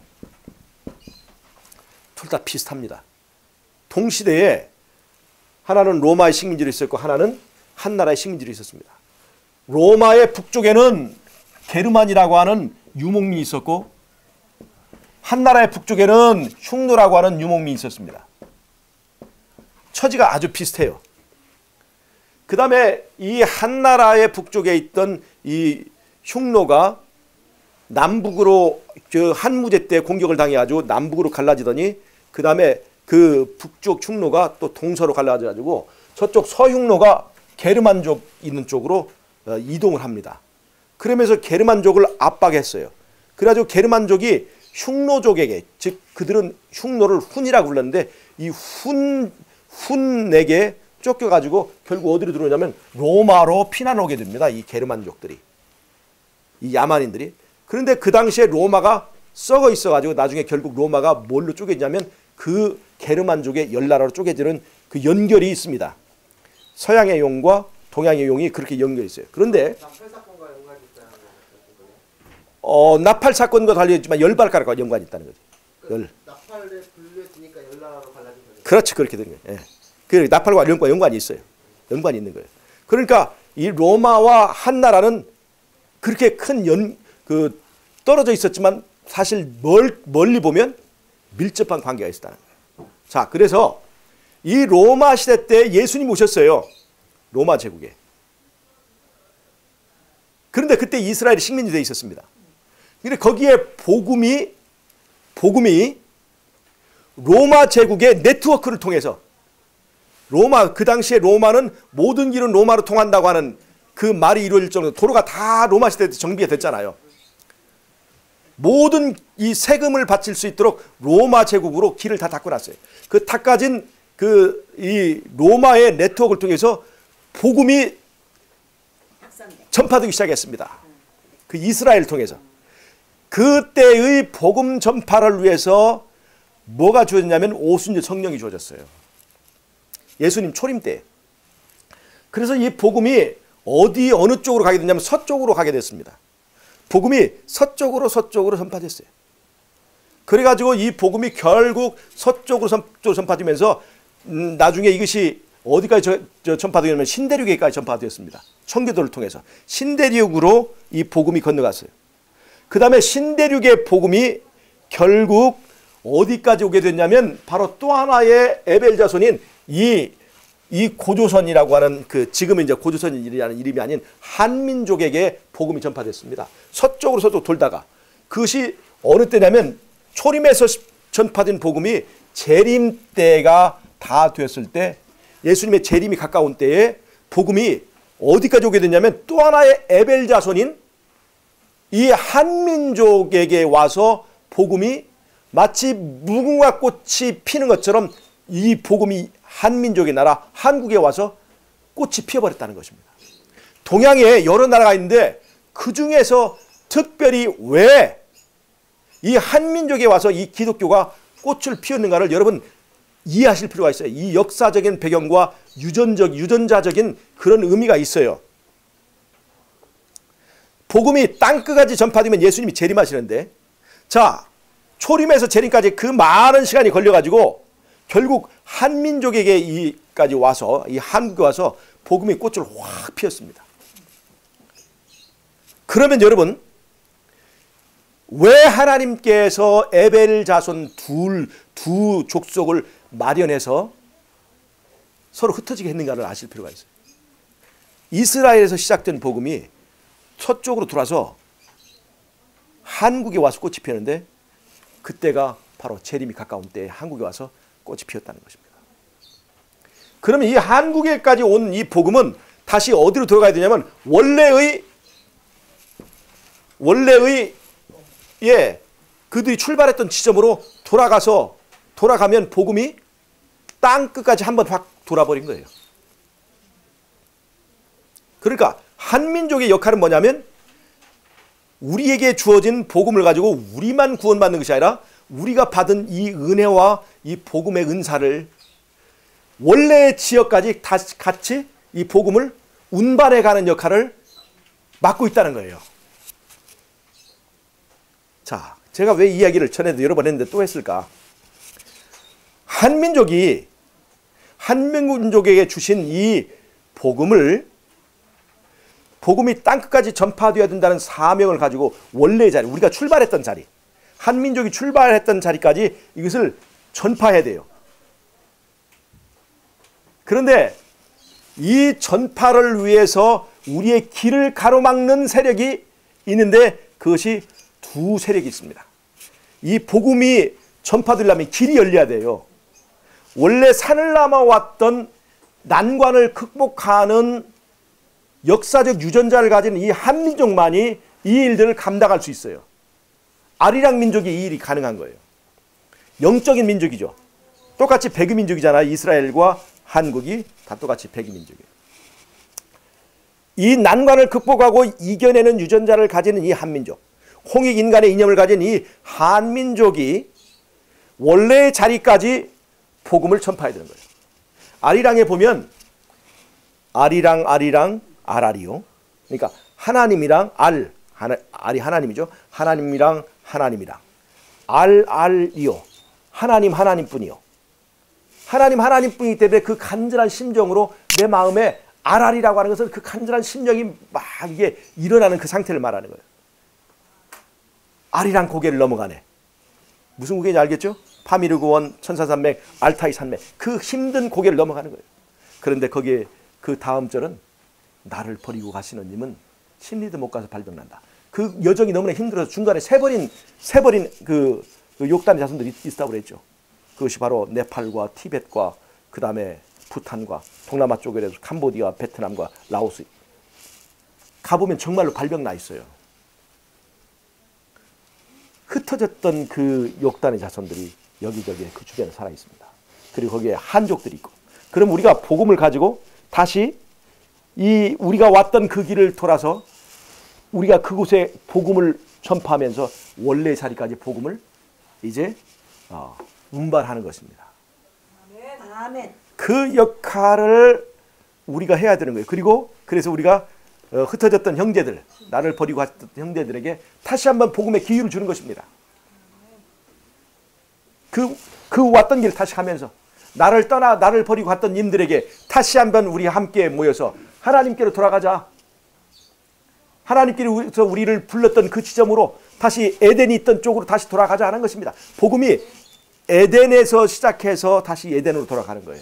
둘 다 비슷합니다. 동시대에 하나는 로마의 식민지로 있었고 하나는 한나라의 식민지로 있었습니다. 로마의 북쪽에는 게르만이라고 하는 유목민이 있었고 한나라의 북쪽에는 흉노라고 하는 유목민이 있었습니다. 처지가 아주 비슷해요. 그 다음에 이 한나라의 북쪽에 있던 이 흉노가 남북으로 저 한무제 때 공격을 당해가지고 남북으로 갈라지더니 그 다음에 그 북쪽 흉노가 또 동서로 갈라져가지고 저쪽 서흉노가 게르만족 있는 쪽으로 이동을 합니다. 그러면서 게르만족을 압박했어요. 그래가지고 게르만족이 흉노족에게, 즉 그들은 흉노를 훈이라고 불렀는데 이 훈, 훈에게 쫓겨가지고 결국 어디로 들어오냐면 로마로 피난 오게 됩니다. 이 게르만족들이, 이 야만인들이. 그런데 그 당시에 로마가 썩어 있어가지고 나중에 결국 로마가 뭘로 쪼개지냐면 그 게르만족의 열 나라로 쪼개지는 그 연결이 있습니다. 서양의 용과 동양의 용이 그렇게 연결이 있어요. 그런데 나팔 사건과 연관이 있다는 거예요? 어, 나팔 사건과 달려있지만 열발가락과 연관이 있다는 거죠. 열. 나팔에 분류했으니까 열 나라로 갈라진 거죠. 그렇지, 그렇게 된 거예요. 예. 그 나팔과 연과 연관이 있어요. 연관이 있는 거예요. 그러니까 이 로마와 한나라는 그렇게 큰 연, 그 떨어져 있었지만 사실 멀, 멀리 보면 밀접한 관계가 있었다는 거예요. 자, 그래서 이 로마 시대 때 예수님 오셨어요. 로마 제국에. 그런데 그때 이스라엘이 식민지 되어 있었습니다. 근데 거기에 복음이 복음이 로마 제국의 네트워크를 통해서 로마, 그 당시에 로마는 모든 길은 로마로 통한다고 하는 그 말이 이루어질 정도로 도로가 다 로마 시대 때 정비가 됐잖아요. 모든 이 세금을 바칠 수 있도록 로마 제국으로 길을 다 닦아놨어요. 그 닦아진 그 이 로마의 네트워크를 통해서 복음이 전파되기 시작했습니다. 그 이스라엘을 통해서. 그때의 복음 전파를 위해서 뭐가 주어졌냐면 오순절 성령이 주어졌어요. 예수님 초림 때. 그래서 이 복음이 어디 어느 쪽으로 가게 됐냐면 서쪽으로 가게 됐습니다. 복음이 서쪽으로 서쪽으로 전파됐어요. 그래가지고 이 복음이 결국 서쪽으로, 서쪽으로 전파되면서 음, 나중에 이것이 어디까지 저, 저 전파되냐면 신대륙에까지 전파되었습니다. 청교도를 통해서 신대륙으로 이 복음이 건너갔어요. 그 다음에 신대륙의 복음이 결국 어디까지 오게 됐냐면 바로 또 하나의 에벨 자손인 이, 이 고조선이라고 하는 그 지금은 이제 고조선이라는 이름이 아닌 한민족에게 복음이 전파됐습니다. 서쪽으로 서쪽 돌다가 그것이 어느 때냐면 초림에서 전파된 복음이 재림 때가 다 되었을 때 예수님의 재림이 가까운 때에 복음이 어디까지 오게 됐냐면 또 하나의 에벨 자손인 이 한민족에게 와서 복음이 마치 무궁화 꽃이 피는 것처럼 이 복음이 한민족의 나라 한국에 와서 꽃이 피어버렸다는 것입니다. 동양에 여러 나라가 있는데 그 중에서 특별히 왜 이 한민족에 와서 이 기독교가 꽃을 피웠는가를 여러분 이해하실 필요가 있어요. 이 역사적인 배경과 유전적, 유전자적인 그런 의미가 있어요. 복음이 땅끝까지 전파되면 예수님이 재림하시는데, 자, 초림에서 재림까지 그 많은 시간이 걸려가지고 결국 한민족에게 이까지 와서, 이 한국에 와서 복음의 꽃을 확 피웠습니다. 그러면 여러분, 왜 하나님께서 에벨 자손 둘, 두 족속을 마련해서 서로 흩어지게 했는가를 아실 필요가 있어요. 이스라엘에서 시작된 복음이 서쪽으로 돌아서 한국에 와서 꽃이 피었는데 그때가 바로 재림이 가까운 때에 한국에 와서 꽃이 피었다는 것입니다. 그러면 이 한국에까지 온 이 복음은 다시 어디로 들어가야 되냐면 원래의 원래의 예 그들이 출발했던 지점으로 돌아가서 돌아가면 복음이 땅 끝까지 한번 확 돌아버린 거예요. 그러니까 한민족의 역할은 뭐냐면 우리에게 주어진 복음을 가지고 우리만 구원받는 것이 아니라 우리가 받은 이 은혜와 이 복음의 은사를 원래의 지역까지 다시 같이 이 복음을 운반해가는 역할을 맡고 있다는 거예요. 자, 제가 왜 이 이야기를 전에도 여러 번 했는데 또 했을까? 한민족이 한민족에게 주신 이 복음을 복음이 땅끝까지 전파되어야 된다는 사명을 가지고 원래의 자리, 우리가 출발했던 자리, 한민족이 출발했던 자리까지 이것을 전파해야 돼요. 그런데 이 전파를 위해서 우리의 길을 가로막는 세력이 있는데 그것이 두 세력이 있습니다. 이 복음이 전파되려면 길이 열려야 돼요. 원래 산을 넘어왔던 난관을 극복하는 역사적 유전자를 가진 이 한민족만이 이 일들을 감당할 수 있어요. 아리랑 민족이 이 일이 가능한 거예요. 영적인 민족이죠. 똑같이 백유민족이잖아요. 이스라엘과 한국이 다 똑같이 백유민족이에요. 이 난관을 극복하고 이겨내는 유전자를 가지는 이 한민족, 홍익인간의 이념을 가진 이 한민족이 원래의 자리까지 복음을 전파해야 되는 거예요. 아리랑에 보면 아리랑 아리랑 알알이요. 그러니까 하나님이랑 알, 하나, 알이 하나님이죠. 하나님이랑 하나님이랑 알알이요. 하나님 하나님뿐이요. 하나님 하나님뿐이기 때문에 그 간절한 심정으로 내 마음에 알알이라고 하는 것은 그 간절한 심령이 막 이게 일어나는 그 상태를 말하는 거예요. 알이랑 고개를 넘어가네. 무슨 고개인지 알겠죠? 파미르고원, 천사산맥, 알타이 산맥, 그 힘든 고개를 넘어가는 거예요. 그런데 거기에 그 다음 절은 나를 버리고 가시는 님은 심리도 못 가서 발병난다. 그 여정이 너무나 힘들어서 중간에 세버린 세버린 그, 그 욕단의 자손들이 있다고 그랬죠. 그것이 바로 네팔과 티벳과 그 다음에 부탄과 동남아 쪽에 캄보디아, 베트남과 라오스. 가보면 정말로 발병 나 있어요. 흩어졌던 그 욕단의 자손들이 여기저기 그 주변에 살아 있습니다. 그리고 거기에 한족들이 있고. 그럼 우리가 복음을 가지고 다시 이 우리가 왔던 그 길을 돌아서 우리가 그곳에 복음을 전파하면서 원래의 자리까지 복음을 이제 어, 운반하는 것입니다. 아멘. 그 역할을 우리가 해야 되는 거예요. 그리고 그래서 우리가 어, 흩어졌던 형제들, 나를 버리고 갔던 형제들에게 다시 한번 복음의 기회를 주는 것입니다. 그, 그 왔던 길 다시 가면서 나를 떠나 나를 버리고 갔던 님들에게 다시 한번 우리 함께 모여서 하나님께로 돌아가자. 하나님께서 우리를 불렀던 그 지점으로 다시 에덴이 있던 쪽으로 다시 돌아가자 하는 것입니다. 복음이 에덴에서 시작해서 다시 에덴으로 돌아가는 거예요.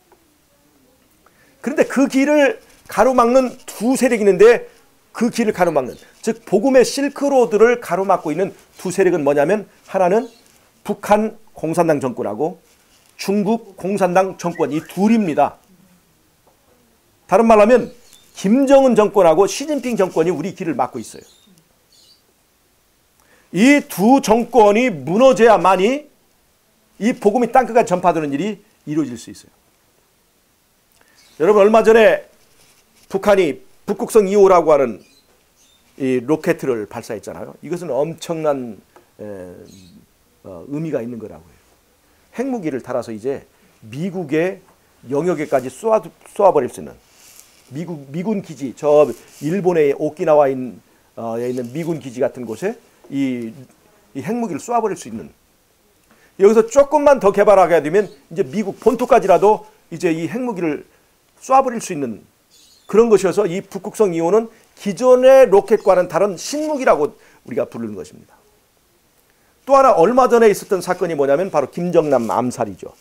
그런데 그 길을 가로막는 두 세력이 있는데 그 길을 가로막는, 즉 복음의 실크로드를 가로막고 있는 두 세력은 뭐냐면 하나는 북한 공산당 정권하고 중국 공산당 정권, 이 둘입니다. 다른 말로 하면 김정은 정권하고 시진핑 정권이 우리 길을 막고 있어요. 이 두 정권이 무너져야만이 이 복음이 땅끝까지 전파되는 일이 이루어질 수 있어요. 여러분 얼마 전에 북한이 북극성 이 호라고 하는 이 로켓을 발사했잖아요. 이것은 엄청난 에, 어, 의미가 있는 거라고요. 핵무기를 달아서 이제 미국의 영역에까지 쏘아, 쏘아버릴 수 있는 미국, 미군 기지, 저 일본의 오키나와에 있는, 어, 있는 미군 기지 같은 곳에 이, 이 핵무기를 쏘아버릴 수 있는, 여기서 조금만 더 개발하게 되면 이제 미국 본토까지라도 이제 이 핵무기를 쏘아버릴 수 있는 그런 것이어서 이 북극성 이 호는 기존의 로켓과는 다른 신무기라고 우리가 부르는 것입니다. 또 하나 얼마 전에 있었던 사건이 뭐냐면 바로 김정남 암살이죠.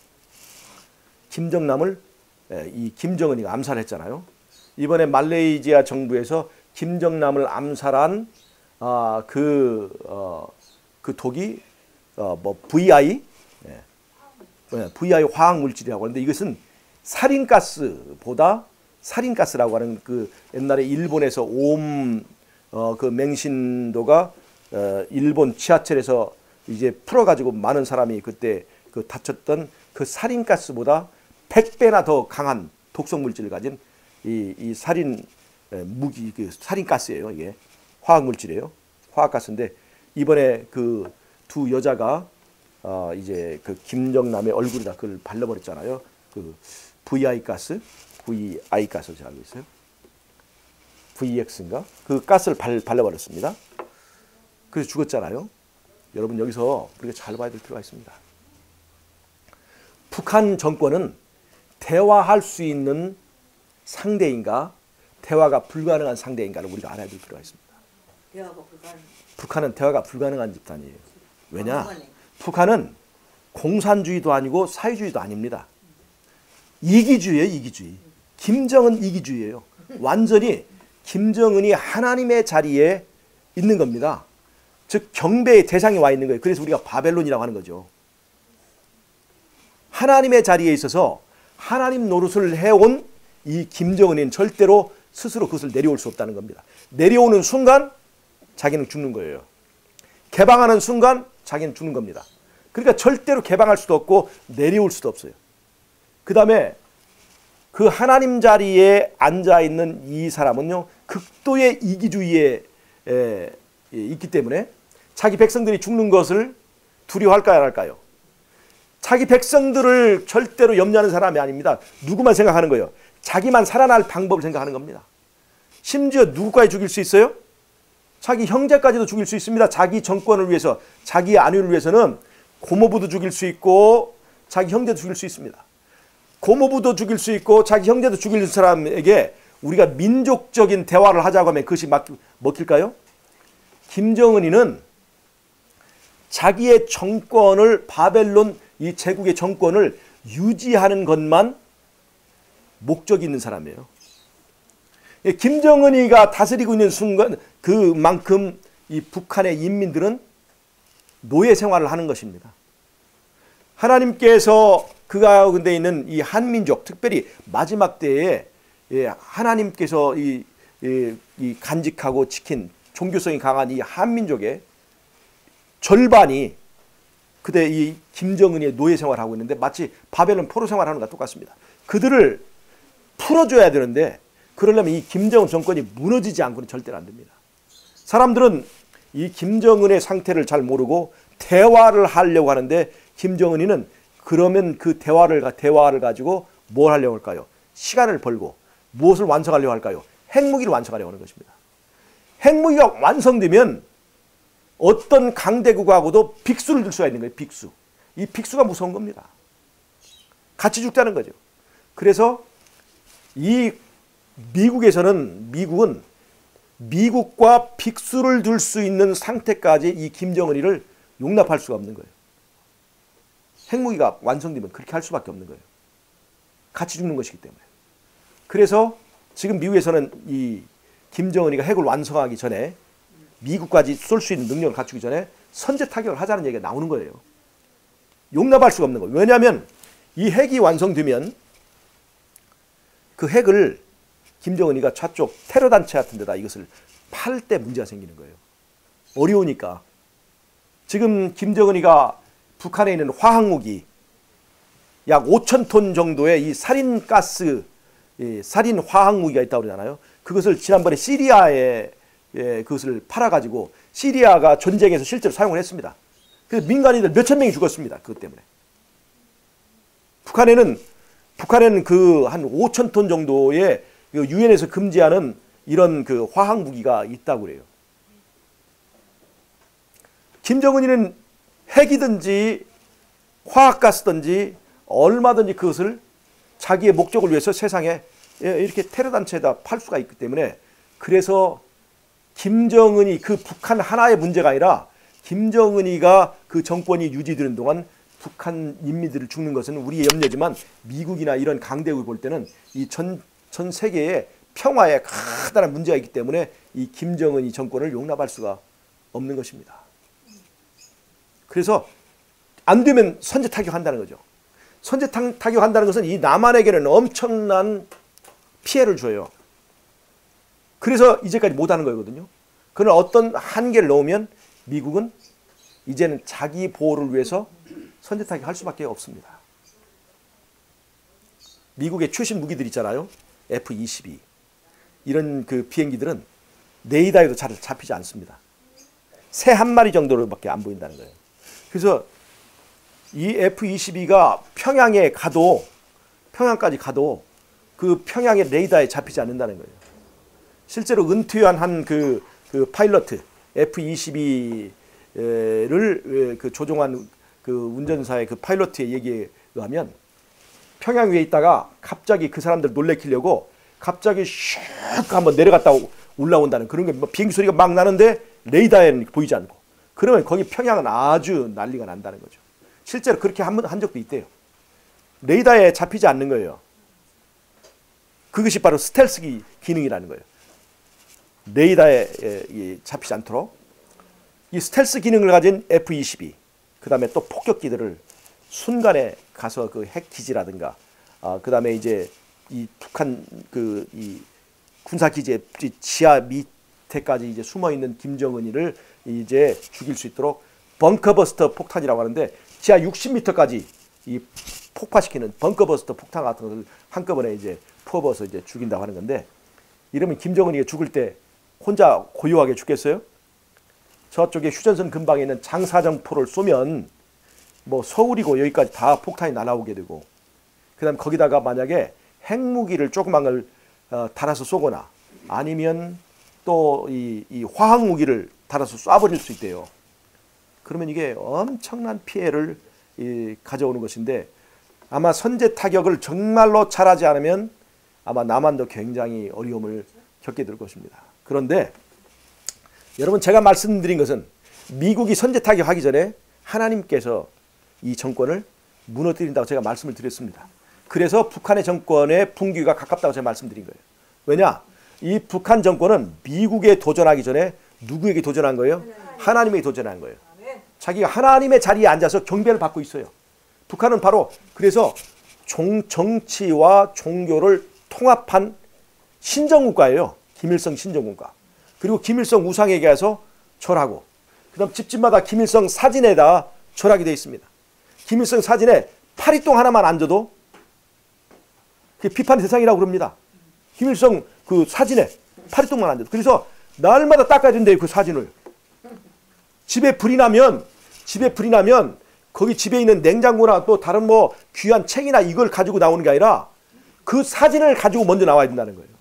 김정남을 이 김정은이가 암살했잖아요. 이번에 말레이시아 정부에서 김정남을 암살한 아, 그, 어, 그 독이 어, 뭐 브이아이, 예. 브이아이 화학 물질이라고 하는데 이것은 살인가스보다 살인가스라고 하는 그 옛날에 일본에서 옴 어, 그 맹신도가 어, 일본 지하철에서 이제 풀어가지고 많은 사람이 그때 그 다쳤던 그 살인가스보다 백 배나 더 강한 독성 물질을 가진 이, 이 살인 에, 무기 그 살인가스예요. 이게 화학 물질이에요. 화학가스인데 이번에 그 두 여자가 어, 이제 그 김정남의 얼굴에다 그걸 발라버렸잖아요. 그 브이아이 가스, 브이아이 가스 제가 알고 있어요. 브이엑스인가? 그 가스를 발, 발라버렸습니다. 그래서 죽었잖아요. 여러분 여기서 우리가 잘 봐야 될 필요가 있습니다. 북한 정권은 대화할 수 있는 상대인가, 대화가 불가능한 상대인가를 우리가 알아야 될 필요가 있습니다. 대화가 불가능. 북한은 대화가 불가능한 집단이에요. 왜냐? 불가능해. 북한은 공산주의도 아니고 사회주의도 아닙니다. 이기주의예요, 이기주의. 김정은 이기주의예요. 완전히 김정은이 하나님의 자리에 있는 겁니다. 즉 경배의 대상이 와 있는 거예요. 그래서 우리가 바벨론이라고 하는 거죠. 하나님의 자리에 있어서 하나님 노릇을 해온 이 김정은은 절대로 스스로 그것을 내려올 수 없다는 겁니다. 내려오는 순간 자기는 죽는 거예요. 개방하는 순간 자기는 죽는 겁니다. 그러니까 절대로 개방할 수도 없고 내려올 수도 없어요. 그 다음에 그 하나님 자리에 앉아있는 이 사람은요 극도의 이기주의에 에, 있기 때문에 자기 백성들이 죽는 것을 두려워할까요, 안 할까요? 자기 백성들을 절대로 염려하는 사람이 아닙니다. 누구만 생각하는 거예요. 자기만 살아날 방법을 생각하는 겁니다. 심지어 누구까지 죽일 수 있어요? 자기 형제까지도 죽일 수 있습니다. 자기 정권을 위해서, 자기의 안위를 위해서는 고모부도 죽일 수 있고 자기 형제도 죽일 수 있습니다. 고모부도 죽일 수 있고 자기 형제도 죽일 사람에게 우리가 민족적인 대화를 하자고 하면 그것이 막, 먹힐까요? 김정은이는 자기의 정권을, 바벨론 이 제국의 정권을 유지하는 것만 목적이 있는 사람이에요. 김정은이가 다스리고 있는 순간 그만큼 이 북한의 인민들은 노예 생활을 하는 것입니다. 하나님께서 그 가운데 있는 이 한민족, 특별히 마지막 때에 하나님께서 이, 이, 이 간직하고 지킨 종교성이 강한 이 한민족의 절반이 그때 이 김정은의 노예 생활을 하고 있는데 마치 바벨론 포로 생활하는 것과 똑같습니다. 그들을 풀어줘야 되는데 그러려면 이 김정은 정권이 무너지지 않고는 절대로 안 됩니다. 사람들은 이 김정은의 상태를 잘 모르고 대화를 하려고 하는데 김정은이는 그러면 그 대화를, 대화를 가지고 뭘 하려고 할까요? 시간을 벌고 무엇을 완성하려고 할까요? 핵무기를 완성하려고 하는 것입니다. 핵무기가 완성되면 어떤 강대국하고도 빅수를 들 수가 있는 거예요. 빅수. 이 빅수가 무서운 겁니다. 같이 죽자는 거죠. 그래서 이 미국에서는 미국은 미국과 빅수를 둘 수 있는 상태까지 이 김정은이를 용납할 수가 없는 거예요. 핵무기가 완성되면 그렇게 할 수밖에 없는 거예요. 같이 죽는 것이기 때문에. 그래서 지금 미국에서는 이 김정은이가 핵을 완성하기 전에 미국까지 쏠 수 있는 능력을 갖추기 전에 선제 타격을 하자는 얘기가 나오는 거예요. 용납할 수가 없는 거예요. 왜냐하면 이 핵이 완성되면 그 핵을 김정은이가 좌쪽 테러 단체 같은 데다 이것을 팔 때 문제가 생기는 거예요. 어려우니까. 지금 김정은이가 북한에 있는 화학무기 약 오천 톤 정도의 이 살인가스, 이 살인 화학무기가 있다고 그러잖아요. 그것을 지난번에 시리아에 예, 그것을 팔아가지고 시리아가 전쟁에서 실제로 사용을 했습니다. 그래서 민간인들 몇천 명이 죽었습니다. 그것 때문에. 북한에는 북한에는 그 한 오천 톤 정도의 유엔에서 금지하는 이런 그 화학 무기가 있다고 그래요. 김정은이는 핵이든지 화학가스든지 얼마든지 그것을 자기의 목적을 위해서 세상에 이렇게 테러 단체에다 팔 수가 있기 때문에 그래서 김정은이 그 북한 하나의 문제가 아니라 김정은이가 그 정권이 유지되는 동안 북한 인민들을 죽는 것은 우리의 염려지만 미국이나 이런 강대국이 볼 때는 이 전, 전 세계의 평화에 커다란 문제가 있기 때문에 이 김정은이 정권을 용납할 수가 없는 것입니다. 그래서 안 되면 선제 타격한다는 거죠. 선제 타격한다는 것은 이 남한에게는 엄청난 피해를 줘요. 그래서 이제까지 못하는 거거든요. 그런 어떤 한계를 넣으면 미국은 이제는 자기 보호를 위해서 선제 타격 할 수밖에 없습니다. 미국의 최신 무기들 있잖아요. 에프 이십이. 이런 그 비행기들은 레이더에도 잘 잡히지 않습니다. 새 한 마리 정도로밖에 안 보인다는 거예요. 그래서 이 에프 이십이가 평양에 가도, 평양까지 가도 그 평양의 레이더에 잡히지 않는다는 거예요. 실제로 은퇴한 한 그 그 파일럿 에프 이십이를 그 조종한 그 운전사의 그 파일럿의 얘기에 의하면 평양 위에 있다가 갑자기 그 사람들 놀래키려고 갑자기 슉 한번 내려갔다 올라온다는 그런 게 뭐 비행기 소리가 막 나는데 레이더에는 보이지 않고, 그러면 거기 평양은 아주 난리가 난다는 거죠. 실제로 그렇게 한, 한 적도 있대요. 레이더에 잡히지 않는 거예요. 그것이 바로 스텔스 기능이라는 거예요. 레이더에 잡히지 않도록 이 스텔스 기능을 가진 에프 이십이, 그 다음에 또 폭격기들을 순간에 가서 그 핵기지라든가, 아, 그 다음에 이제 이 북한 그 이 군사기지의 지하 밑에까지 이제 숨어 있는 김정은이를 이제 죽일 수 있도록 벙커버스터 폭탄이라고 하는데, 지하 육십 미터까지 이 폭파시키는 벙커버스터 폭탄 같은 것을 한꺼번에 이제 퍼부어서 이제 죽인다고 하는 건데, 이러면 김정은이가 죽을 때 혼자 고요하게 죽겠어요? 저쪽에 휴전선 근방에 있는 장사정포를 쏘면 뭐 서울이고 여기까지 다 폭탄이 날아오게 되고, 그 다음 거기다가 만약에 핵무기를 조그만 걸 어, 달아서 쏘거나 아니면 또 이 이 화학무기를 달아서 쏴버릴 수 있대요. 그러면 이게 엄청난 피해를 이, 가져오는 것인데, 아마 선제 타격을 정말로 잘하지 않으면 아마 남한도 굉장히 어려움을 겪게 될 것입니다. 그런데 여러분, 제가 말씀드린 것은 미국이 선제 타격하기 전에 하나님께서 이 정권을 무너뜨린다고 제가 말씀을 드렸습니다. 그래서 북한의 정권의 붕괴가 가깝다고 제가 말씀드린 거예요. 왜냐? 이 북한 정권은 미국에 도전하기 전에 누구에게 도전한 거예요? 하나님에게 도전한 거예요. 자기가 하나님의 자리에 앉아서 경배를 받고 있어요. 북한은 바로 그래서 종, 정치와 종교를 통합한 신정국가예요. 김일성 신정국가. 그리고 김일성 우상에게 가서 절하고, 그 다음 집집마다 김일성 사진에다 절하게 되어 있습니다. 김일성 사진에 파리똥 하나만 앉아도 그게 비판의 대상이라고 그럽니다. 김일성 그 사진에 파리똥만 앉아도. 그래서 날마다 닦아야 된대요, 그 사진을. 집에 불이 나면, 집에 불이 나면 거기 집에 있는 냉장고나 또 다른 뭐 귀한 책이나 이걸 가지고 나오는 게 아니라 그 사진을 가지고 먼저 나와야 된다는 거예요.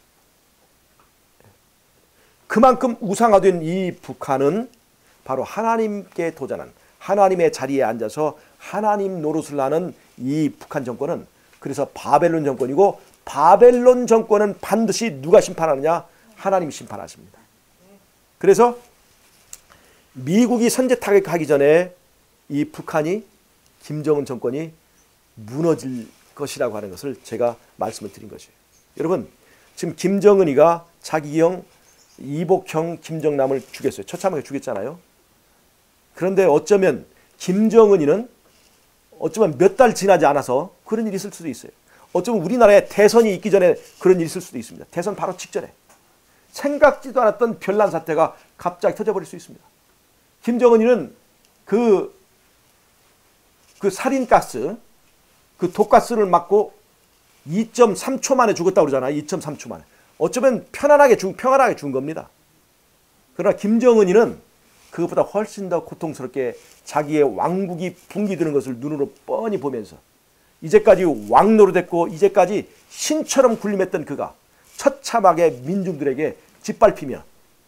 그만큼 우상화된 이 북한은 바로 하나님께 도전한, 하나님의 자리에 앉아서 하나님 노릇을 하는 이 북한 정권은 그래서 바벨론 정권이고, 바벨론 정권은 반드시 누가 심판하느냐? 하나님이 심판하십니다. 그래서 미국이 선제 타격하기 전에 이 북한이, 김정은 정권이 무너질 것이라고 하는 것을 제가 말씀을 드린 것이에요. 여러분, 지금 김정은이가 자기형 이복형 김정남을 죽였어요. 처참하게 죽였잖아요. 그런데 어쩌면 김정은이는 어쩌면 몇 달 지나지 않아서 그런 일이 있을 수도 있어요. 어쩌면 우리나라에 대선이 있기 전에 그런 일이 있을 수도 있습니다. 대선 바로 직전에 생각지도 않았던 별난 사태가 갑자기 터져버릴 수 있습니다. 김정은이는 그, 그 살인가스, 그 독가스를 맞고 이 점 삼 초 만에 죽었다고 그러잖아요. 이 점 삼 초 만에. 어쩌면 편안하게 죽, 평안하게 죽은 겁니다. 그러나 김정은이는 그것보다 훨씬 더 고통스럽게 자기의 왕국이 붕괴되는 것을 눈으로 뻔히 보면서 이제까지 왕노릇했고 이제까지 신처럼 군림했던 그가 처참하게 민중들에게 짓밟히며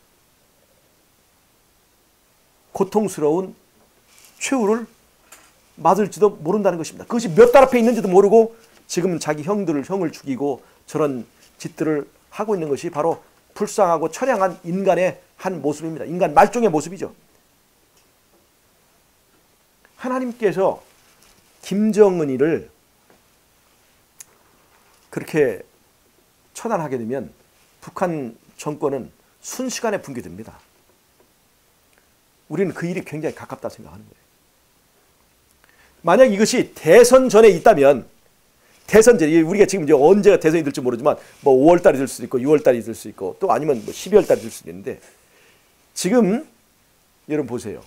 고통스러운 최후를 맞을지도 모른다는 것입니다. 그것이 몇 달 앞에 있는지도 모르고 지금 자기 형들을 형을 죽이고 저런 짓들을 하고 있는 것이 바로 불쌍하고 처량한 인간의 한 모습입니다. 인간 말종의 모습이죠. 하나님께서 김정은이를 그렇게 처단하게 되면 북한 정권은 순식간에 붕괴됩니다. 우리는 그 일이 굉장히 가깝다 생각하는 거예요. 만약 이것이 대선 전에 있다면, 대선 전에, 우리가 지금 이제 언제가 대선이 될지 모르지만 뭐 오월 달이 될 수도 있고 유월 달이 될 수도 있고 또 아니면 뭐 십이월 달이 될 수도 있는데, 지금 여러분 보세요.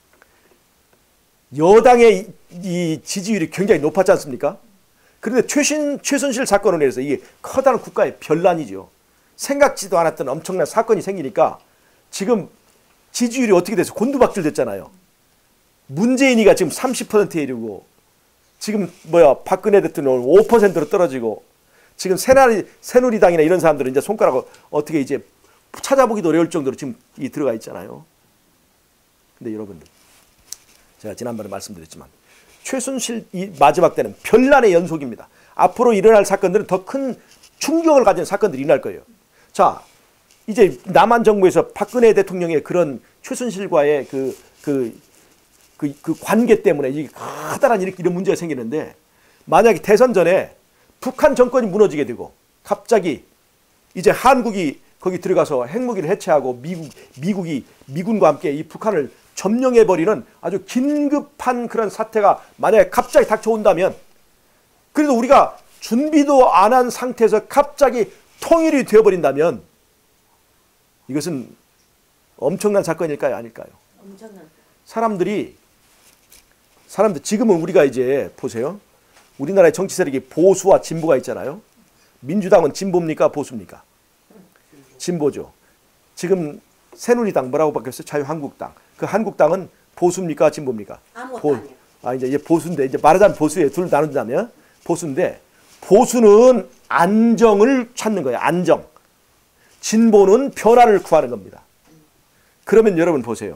여당의 이 지지율이 굉장히 높았지 않습니까? 그런데 최신, 최순실 사건으로 인해서 이게 커다란 국가의 변란이죠. 생각지도 않았던 엄청난 사건이 생기니까 지금 지지율이 어떻게 돼서 곤두박질 됐잖아요. 문재인이가 지금 삼십 퍼센트에 이르고 지금 뭐야 박근혜 대통령은 오 퍼센트로 떨어지고 지금 새누리, 새누리당이나 이런 사람들은 이제 손가락을 어떻게 이제 찾아보기도 어려울 정도로 지금 이 들어가 있잖아요. 근데 여러분들 제가 지난번에 말씀드렸지만 최순실 이 마지막 때는 변란의 연속입니다. 앞으로 일어날 사건들은 더 큰 충격을 가진 사건들이 일어날 거예요. 자, 이제 남한 정부에서 박근혜 대통령의 그런 최순실과의 그, 그, 그, 그 관계 때문에 이 커다란 이렇게 이런 문제가 생기는데 만약에 대선 전에 북한 정권이 무너지게 되고 갑자기 이제 한국이 거기 들어가서 핵무기를 해체하고 미국, 미국이 미군과 함께 이 북한을 점령해버리는 아주 긴급한 그런 사태가 만약에 갑자기 닥쳐온다면 그래도 우리가 준비도 안 한 상태에서 갑자기 통일이 되어버린다면 이것은 엄청난 사건일까요? 아닐까요? 엄청난. 사람들이 사람들 지금은 우리가 이제 보세요. 우리나라의 정치 세력이 보수와 진보가 있잖아요. 민주당은 진보입니까? 보수입니까? 진보죠. 지금 새누리당 뭐라고 바뀌었어요? 자유한국당. 그 한국당은 보수입니까? 진보입니까? 아무것도 보, 아니에요. 아 이제 이제 보수인데 이제 말하자면 보수에 둘 나눈다면 보수인데 보수는 안정을 찾는 거예요. 안정. 진보는 변화를 구하는 겁니다. 그러면 여러분 보세요.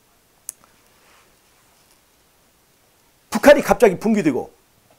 북한이 갑자기 붕괴되고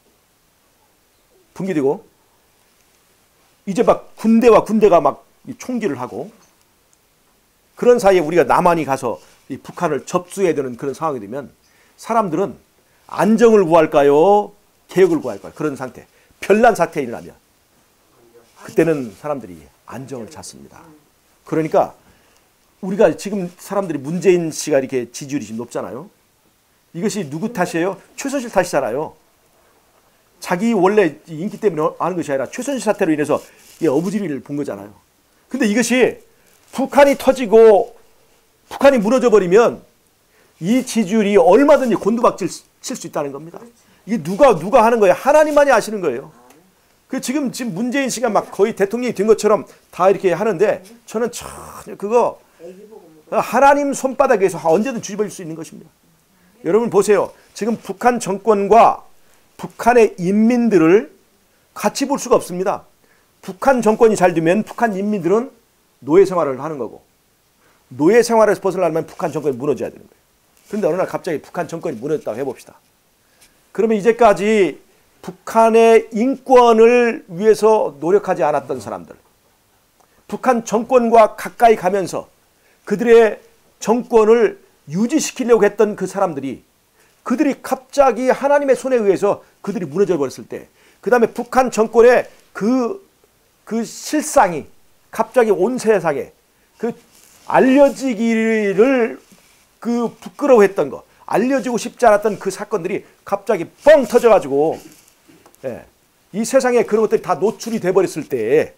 붕괴되고 이제 막 군대와 군대가 막 총질을 하고 그런 사이에 우리가 남한이 가서 이 북한을 접수해야 되는 그런 상황이 되면 사람들은 안정을 구할까요? 개혁을 구할까요? 그런 상태. 변란 사태에 일어나면 그때는 사람들이 안정을 찾습니다. 그러니까 우리가 지금 사람들이 문재인 씨가 이렇게 지지율이 지금 높잖아요. 이것이 누구 탓이에요? 최순실 탓이잖아요. 자기 원래 인기 때문에 하는 것이 아니라 최순실 사태로 인해서 어부지리를 본 거잖아요. 근데 이것이 북한이 터지고 북한이 무너져 버리면 이 지지율이 얼마든지 곤두박질 칠 수 있다는 겁니다. 이게 누가 누가 하는 거예요? 하나님만이 아시는 거예요. 그 지금 지금 문재인 씨가 막 거의 대통령이 된 것처럼 다 이렇게 하는데 저는 전혀 그거 하나님 손바닥에서 언제든 뒤집어질 수 있는 것입니다. 여러분 보세요. 지금 북한 정권과 북한의 인민들을 같이 볼 수가 없습니다. 북한 정권이 잘 되면 북한 인민들은 노예 생활을 하는 거고 노예 생활에서 벗어나려면 북한 정권이 무너져야 되는 거예요. 그런데 어느 날 갑자기 북한 정권이 무너졌다고 해봅시다. 그러면 이제까지 북한의 인권을 위해서 노력하지 않았던 사람들, 북한 정권과 가까이 가면서 그들의 정권을 유지시키려고 했던 그 사람들이 그들이 갑자기 하나님의 손에 의해서 그들이 무너져 버렸을 때 그 다음에 북한 정권의 그, 그 실상이 갑자기 온 세상에 그 알려지기를 그 부끄러워했던 거, 알려지고 싶지 않았던 그 사건들이 갑자기 뻥 터져가지고 예, 이 세상에 그런 것들이 다 노출이 돼버렸을 때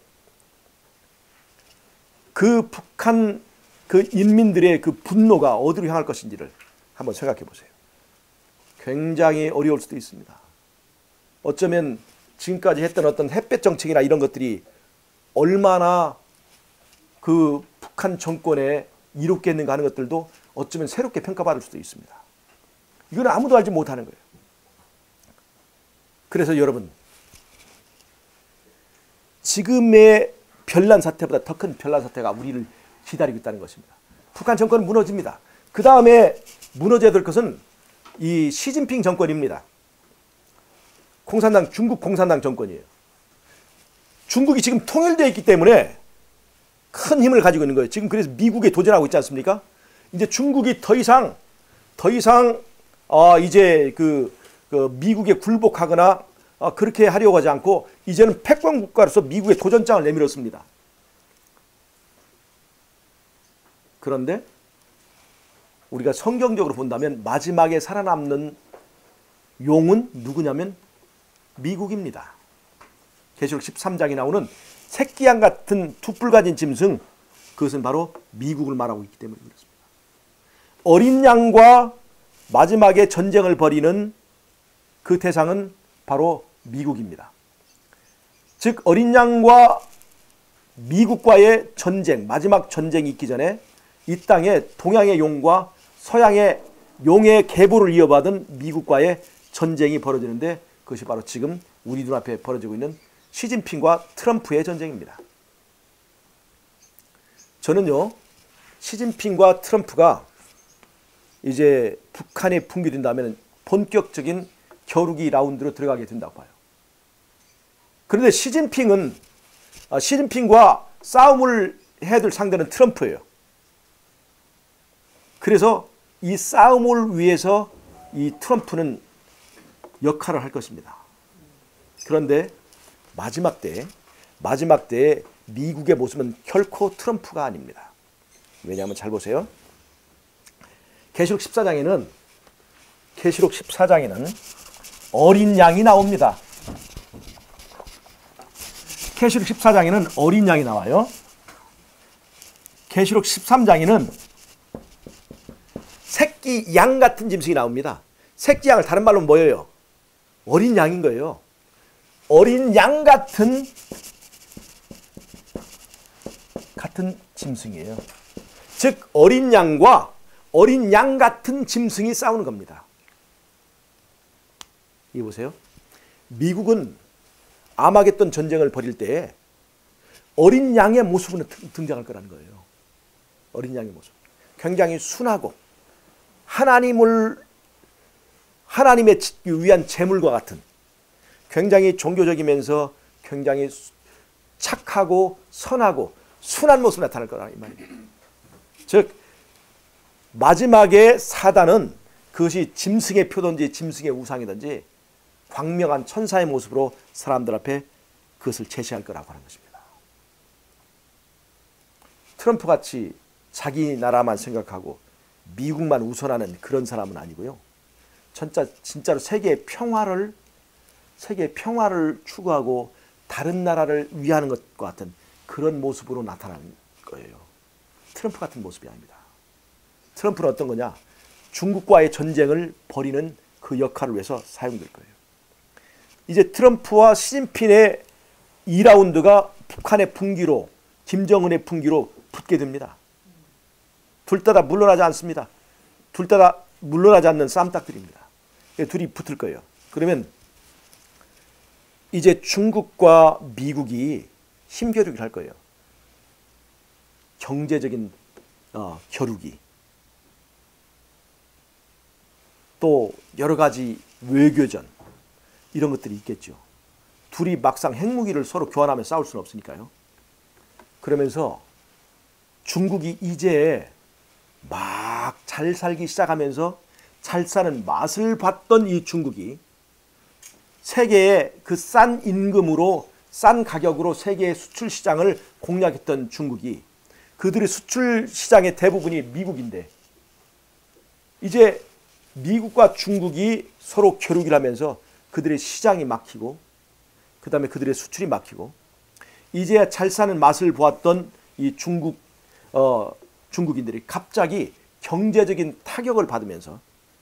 그 북한 그 인민들의 그 분노가 어디로 향할 것인지를 한번 생각해 보세요. 굉장히 어려울 수도 있습니다. 어쩌면 지금까지 했던 어떤 햇볕 정책이나 이런 것들이 얼마나 그 북한 정권에 이롭겠는가 하는 것들도 어쩌면 새롭게 평가받을 수도 있습니다. 이건 아무도 알지 못하는 거예요. 그래서 여러분 지금의 변란 사태보다 더 큰 변란 사태가 우리를 기다리고 있다는 것입니다. 북한 정권은 무너집니다. 그 다음에 무너져야 될 것은 이 시진핑 정권입니다. 공산당, 중국 공산당 정권이에요. 중국이 지금 통일되어 있기 때문에 큰 힘을 가지고 있는 거예요. 지금 그래서 미국에 도전하고 있지 않습니까? 이제 중국이 더 이상 더 이상 어 이제 그, 그 미국에 굴복하거나 어 그렇게 하려고 하지 않고 이제는 패권 국가로서 미국에 도전장을 내밀었습니다. 그런데 우리가 성경적으로 본다면 마지막에 살아남는 용은 누구냐면 미국입니다. 계시록 십삼 장에 나오는 새끼양 같은 툭불 가진 짐승, 그것은 바로 미국을 말하고 있기 때문에 그렇습니다. 어린 양과 마지막에 전쟁을 벌이는 그 대상은 바로 미국입니다. 즉 어린 양과 미국과의 전쟁, 마지막 전쟁이 있기 전에 이 땅에 동양의 용과 서양의 용의 계보를 이어받은 미국과의 전쟁이 벌어지는데 그것이 바로 지금 우리 눈앞에 벌어지고 있는 시진핑과 트럼프의 전쟁입니다. 저는요, 시진핑과 트럼프가 이제 북한에 붕괴된다면 본격적인 겨루기 라운드로 들어가게 된다고 봐요. 그런데 시진핑은 시진핑과 싸움을 해야 될 상대는 트럼프예요. 그래서 이 싸움을 위해서 이 트럼프는 역할을 할 것입니다. 그런데 마지막 때, 마지막 때에 미국의 모습은 결코 트럼프가 아닙니다. 왜냐하면 잘 보세요. 계시록 십사 장에는 계시록 십사 장에는 어린 양이 나옵니다. 계시록 십사 장에는 어린 양이 나와요. 계시록 십삼 장에는 새끼 양 같은 짐승이 나옵니다. 새끼 양을 다른 말로 뭐예요? 어린 양인 거예요. 어린 양 같은 같은 짐승이에요. 즉 어린 양과 어린 양 같은 짐승이 싸우는 겁니다. 이 보세요. 미국은 아마겟돈 전쟁을 벌일 때 어린 양의 모습으로 등장할 거라는 거예요. 어린 양의 모습. 굉장히 순하고 하나님을 하나님의 위한 제물과 같은 굉장히 종교적이면서 굉장히 착하고 선하고 순한 모습으로 나타날 거라 이 말이에요. 즉 마지막에 사단은 그것이 짐승의 표든지 짐승의 우상이든지 광명한 천사의 모습으로 사람들 앞에 그것을 제시할 거라고 하는 것입니다. 트럼프같이 자기 나라만 생각하고 미국만 우선하는 그런 사람은 아니고요. 진짜, 진짜로 세계의 평화를 세계의 평화를 추구하고 다른 나라를 위하는 것과 같은 그런 모습으로 나타나는 거예요. 트럼프 같은 모습이 아닙니다. 트럼프는 어떤 거냐? 중국과의 전쟁을 벌이는 그 역할을 위해서 사용될 거예요. 이제 트럼프와 시진핑의 이 라운드가 북한의 분기로, 김정은의 분기로 붙게 됩니다. 둘 다 다 물러나지 않습니다. 둘 다 다 물러나지 않는 쌈딱들입니다. 둘이 붙을 거예요. 그러면 이제 중국과 미국이 힘겨루기를 할 거예요. 경제적인 어, 겨루기. 또 여러 가지 외교전 이런 것들이 있겠죠. 둘이 막상 핵무기를 서로 교환하며 싸울 수는 없으니까요. 그러면서 중국이 이제 막 잘 살기 시작하면서 잘 사는 맛을 봤던 이 중국이 세계의 그 싼 임금으로 싼 가격으로 세계의 수출 시장을 공략했던 중국이 그들의 수출 시장의 대부분이 미국인데 이제 미국과 중국이 서로 겨루기를 하면서 그들의 시장이 막히고 그 다음에 그들의 수출이 막히고 이제야 잘 사는 맛을 보았던 이 중국 어, 중국인들이 갑자기 경제적인 타격을 받으면서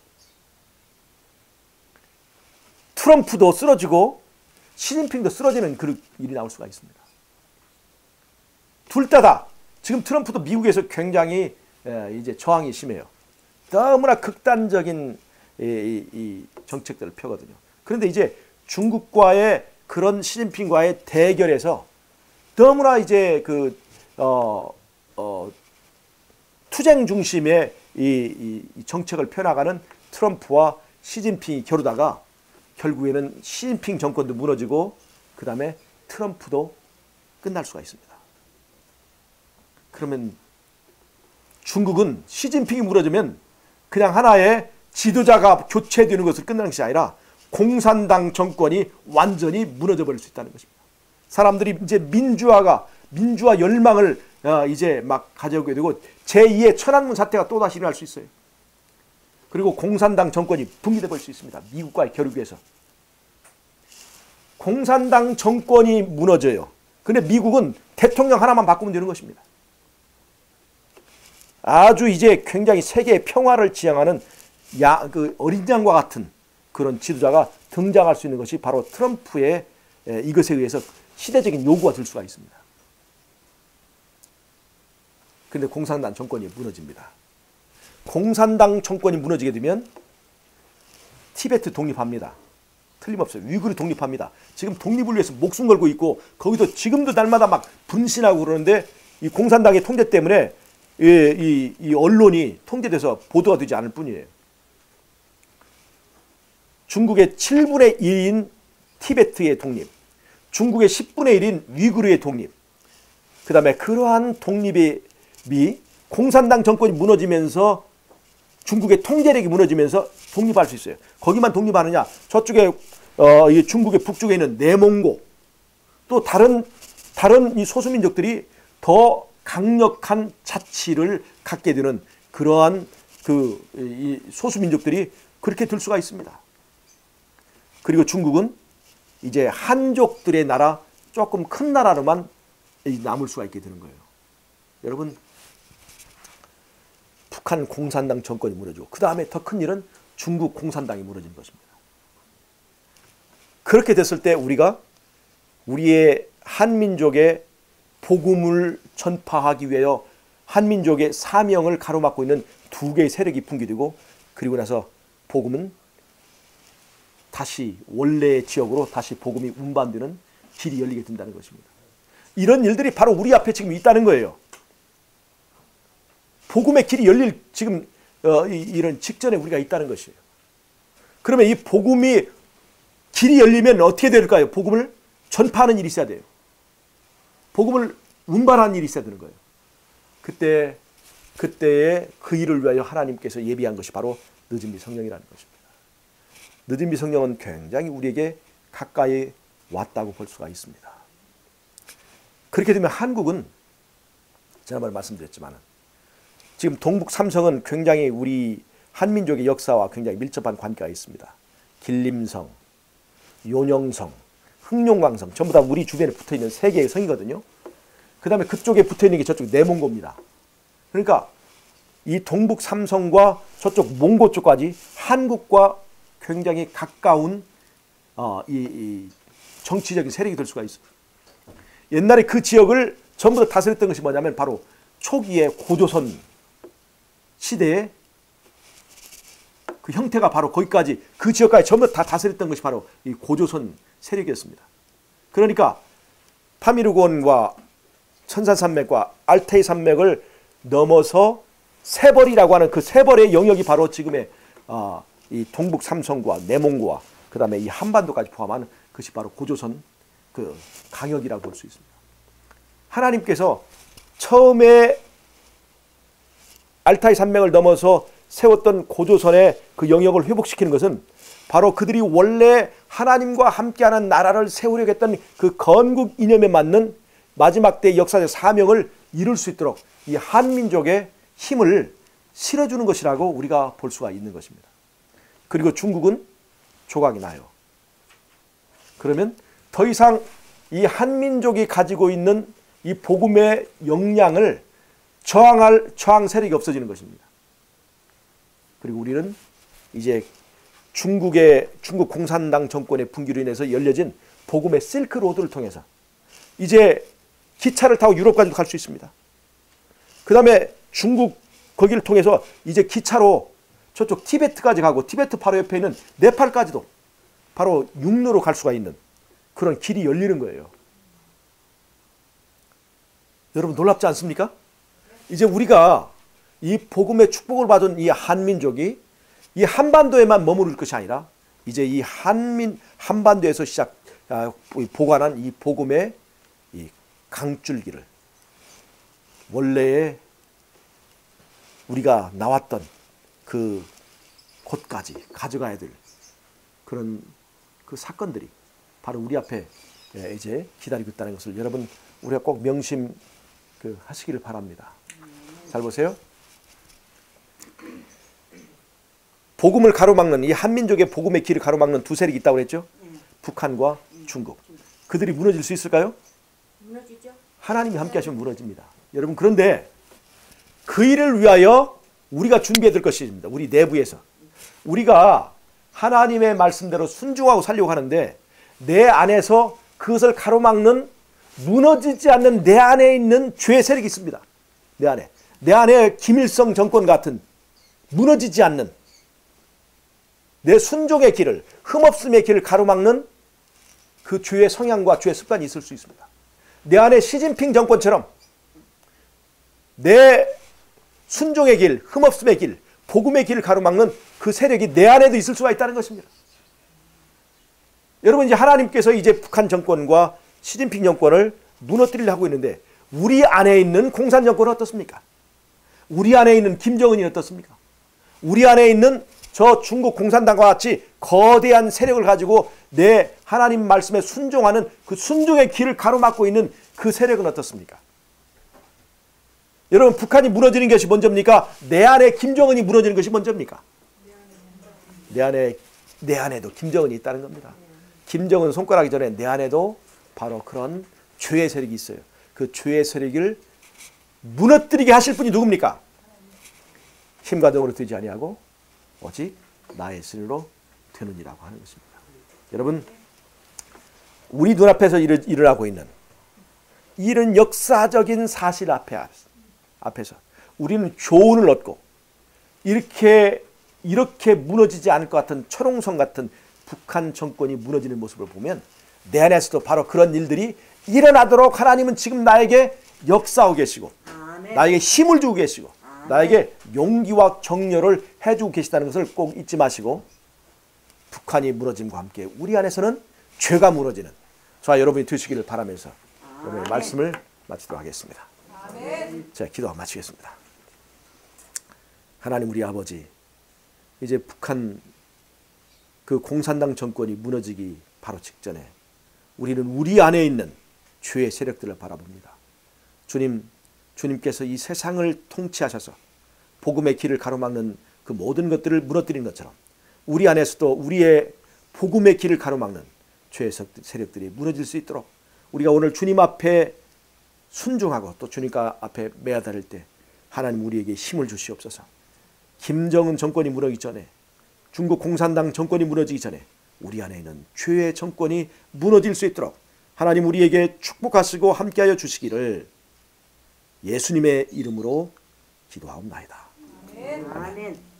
트럼프도 쓰러지고 시진핑도 쓰러지는 그런 일이 나올 수가 있습니다. 둘 다 다 지금 트럼프도 미국에서 굉장히 에, 이제 저항이 심해요. 너무나 극단적인 이, 이, 이 정책들을 펴거든요. 그런데 이제 중국과의 그런 시진핑과의 대결에서 너무나 이제 그 어, 어, 투쟁 중심의 이, 이 정책을 펴나가는 트럼프와 시진핑이 겨루다가 결국에는 시진핑 정권도 무너지고 그 다음에 트럼프도 끝날 수가 있습니다. 그러면 중국은 시진핑이 무너지면 그냥 하나의 지도자가 교체되는 것을 끝나는 것이 아니라 공산당 정권이 완전히 무너져 버릴 수 있다는 것입니다. 사람들이 이제 민주화가 민주화 열망을 이제 막 가져오게 되고 제이의 천안문 사태가 또다시 일어날 수 있어요. 그리고 공산당 정권이 붕괴돼 버릴 수 있습니다. 미국과의 겨루기에서. 공산당 정권이 무너져요. 근데 미국은 대통령 하나만 바꾸면 되는 것입니다. 아주 이제 굉장히 세계의 평화를 지향하는 야, 그 어린 양과 같은 그런 지도자가 등장할 수 있는 것이 바로 트럼프의 에, 이것에 의해서 시대적인 요구가 될 수가 있습니다. 그런데 공산당 정권이 무너집니다. 공산당 정권이 무너지게 되면 티베트 독립합니다. 틀림없어요. 위구르 독립합니다. 지금 독립을 위해서 목숨 걸고 있고 거기도 지금도 날마다 막 분신하고 그러는데 이 공산당의 통제 때문에 이, 이, 이 언론이 통제돼서 보도가 되지 않을 뿐이에요. 중국의 칠분의 일인 티베트의 독립, 중국의 십분의 일인 위구르의 독립, 그 다음에 그러한 독립이 공산당 정권이 무너지면서 중국의 통제력이 무너지면서 독립할 수 있어요. 거기만 독립하느냐? 저쪽에 어, 이 중국의 북쪽에 있는 내몽고 또 다른 다른 이 소수민족들이 더 강력한 자치를 갖게 되는 그러한 그 이 소수민족들이 그렇게 될 수가 있습니다. 그리고 중국은 이제 한족들의 나라, 조금 큰 나라로만 남을 수가 있게 되는 거예요. 여러분, 북한 공산당 정권이 무너지고 그 다음에 더 큰 일은 중국 공산당이 무너진 것입니다. 그렇게 됐을 때 우리가 우리의 한민족의 복음을 전파하기 위하여 한민족의 사명을 가로막고 있는 두 개의 세력이 붕괴되고 그리고 나서 복음은 다시 원래의 지역으로 다시 복음이 운반되는 길이 열리게 된다는 것입니다. 이런 일들이 바로 우리 앞에 지금 있다는 거예요. 복음의 길이 열릴 지금 어, 이, 이런 직전에 우리가 있다는 것이에요. 그러면 이 복음이 길이 열리면 어떻게 될까요? 복음을 전파하는 일이 있어야 돼요. 복음을 운반하는 일이 있어야 되는 거예요. 그때 그때에 그 일을 위하여 하나님께서 예비한 것이 바로 늦은비 성령이라는 것입니다. 늦은비 성령은 굉장히 우리에게 가까이 왔다고 볼 수가 있습니다. 그렇게 되면 한국은 지난번에 말씀드렸지만 지금 동북 삼성은 굉장히 우리 한민족의 역사와 굉장히 밀접한 관계가 있습니다. 길림성, 요녕성, 흑룡강성 전부 다 우리 주변에 붙어있는 세 개의 성이거든요. 그 다음에 그쪽에 붙어있는 게 저쪽 내몽고입니다. 그러니까 이 동북 삼성과 저쪽 몽고 쪽까지 한국과 굉장히 가까운 어, 이, 이 정치적인 세력이 될 수가 있어요. 옛날에 그 지역을 전부 다 다스렸던 것이 뭐냐면 바로 초기에 고조선 시대에 그 형태가 바로 거기까지 그 지역까지 전부 다 다스렸던 것이 바로 이 고조선 세력이었습니다. 그러니까 파미르곤과 천산산맥과 알타이 산맥을 넘어서 세벌이라고 하는 그 세벌의 영역이 바로 지금의 어, 이 동북 삼성과 내몽고와 그 다음에 이 한반도까지 포함하는 것이 바로 고조선 그 강역이라고 볼 수 있습니다. 하나님께서 처음에 알타이 산맥을 넘어서 세웠던 고조선의 그 영역을 회복시키는 것은 바로 그들이 원래 하나님과 함께하는 나라를 세우려고 했던 그 건국 이념에 맞는 마지막 때의 역사적 사명을 이룰 수 있도록 이 한민족의 힘을 실어주는 것이라고 우리가 볼 수가 있는 것입니다. 그리고 중국은 조각이 나요. 그러면 더 이상 이 한민족이 가지고 있는 이 복음의 역량을 저항할 저항 세력이 없어지는 것입니다. 그리고 우리는 이제 중국의 중국 공산당 정권의 붕괴로 인해서 열려진 복음의 실크 로드를 통해서 이제 기차를 타고 유럽까지도 갈 수 있습니다. 그 다음에 중국 거기를 통해서 이제 기차로 저쪽 티베트까지 가고 티베트 바로 옆에 있는 네팔까지도 바로 육로로 갈 수가 있는 그런 길이 열리는 거예요. 여러분 놀랍지 않습니까? 이제 우리가 이 복음의 축복을 받은 이 한민족이 이 한반도에만 머무를 것이 아니라 이제 이 한민 한반도에서 시작 아, 보관한 이 복음의 이 강줄기를 원래의 우리가 나왔던 그 곳까지 가져가야 될 그런 그 사건들이 바로 우리 앞에 이제 기다리고 있다는 것을 여러분 우리가 꼭 명심 그 하시기를 바랍니다. 잘 보세요. 복음을 가로막는 이 한민족의 복음의 길을 가로막는 두 세력이 있다고 그랬죠? 음. 북한과 음. 중국. 그들이 무너질 수 있을까요? 무너지죠. 하나님이 함께 하시면 무너집니다. 여러분 그런데 그 일을 위하여 우리가 준비해야 될 것입니다. 우리 내부에서. 우리가 하나님의 말씀대로 순종하고 살려고 하는데 내 안에서 그것을 가로막는 무너지지 않는 내 안에 있는 죄의 세력이 있습니다. 내 안에. 내 안에 김일성 정권 같은 무너지지 않는 내 순종의 길을, 흠없음의 길을 가로막는 그 죄의 성향과 죄의 습관이 있을 수 있습니다. 내 안에 시진핑 정권처럼 내 순종의 길, 흠없음의 길, 복음의 길을 가로막는 그 세력이 내 안에도 있을 수가 있다는 것입니다. 여러분, 이제 하나님께서 이제 북한 정권과 시진핑 정권을 무너뜨리려 하고 있는데 우리 안에 있는 공산 정권은 어떻습니까? 우리 안에 있는 김정은이 어떻습니까? 우리 안에 있는 저 중국 공산당과 같이 거대한 세력을 가지고 내 하나님 말씀에 순종하는 그 순종의 길을 가로막고 있는 그 세력은 어떻습니까? 여러분, 북한이 무너지는 것이 먼저입니까? 내 안에 김정은이 무너지는 것이 먼저입니까? 내 안에, 내 안에도 김정은이 있다는 겁니다. 김정은 손가락이 전에 내 안에도 바로 그런 죄의 세력이 있어요. 그 죄의 세력을 무너뜨리게 하실 분이 누굽니까? 힘과 능으로 되지 아니하고 오직 나의 스스로 되느니라고 하는 것입니다. 여러분, 우리 눈앞에서 일을, 일을 하고 있는 이런 역사적인 사실 앞에, 앞에서 우리는 교훈을 얻고 이렇게 이렇게 무너지지 않을 것 같은 철옹성 같은 북한 정권이 무너지는 모습을 보면 내 안에서도 바로 그런 일들이 일어나도록 하나님은 지금 나에게 역사하고 계시고 아멘. 나에게 힘을 주고 계시고 아멘. 나에게 용기와 격려를 해주고 계시다는 것을 꼭 잊지 마시고 북한이 무너짐과 함께 우리 안에서는 죄가 무너지는 저와 여러분이 되시기를 바라면서 아멘. 오늘 말씀을 마치도록 하겠습니다. 아멘. 자, 기도 마치겠습니다. 하나님 우리 아버지, 이제 북한 그 공산당 정권이 무너지기 바로 직전에 우리는 우리 안에 있는 죄의 세력들을 바라봅니다. 주님, 주님께서 이 세상을 통치하셔서 복음의 길을 가로막는 그 모든 것들을 무너뜨린 것처럼 우리 안에서도 우리의 복음의 길을 가로막는 죄의 세력들이 무너질 수 있도록 우리가 오늘 주님 앞에 순종하고 또 주님 앞에 매달릴 때 하나님 우리에게 힘을 주시옵소서. 김정은 정권이 무너지기 전에, 중국 공산당 정권이 무너지기 전에 우리 안에 있는 죄의 정권이 무너질 수 있도록 하나님 우리에게 축복하시고 함께하여 주시기를 예수님의 이름으로 기도하옵나이다. 아멘. 아멘.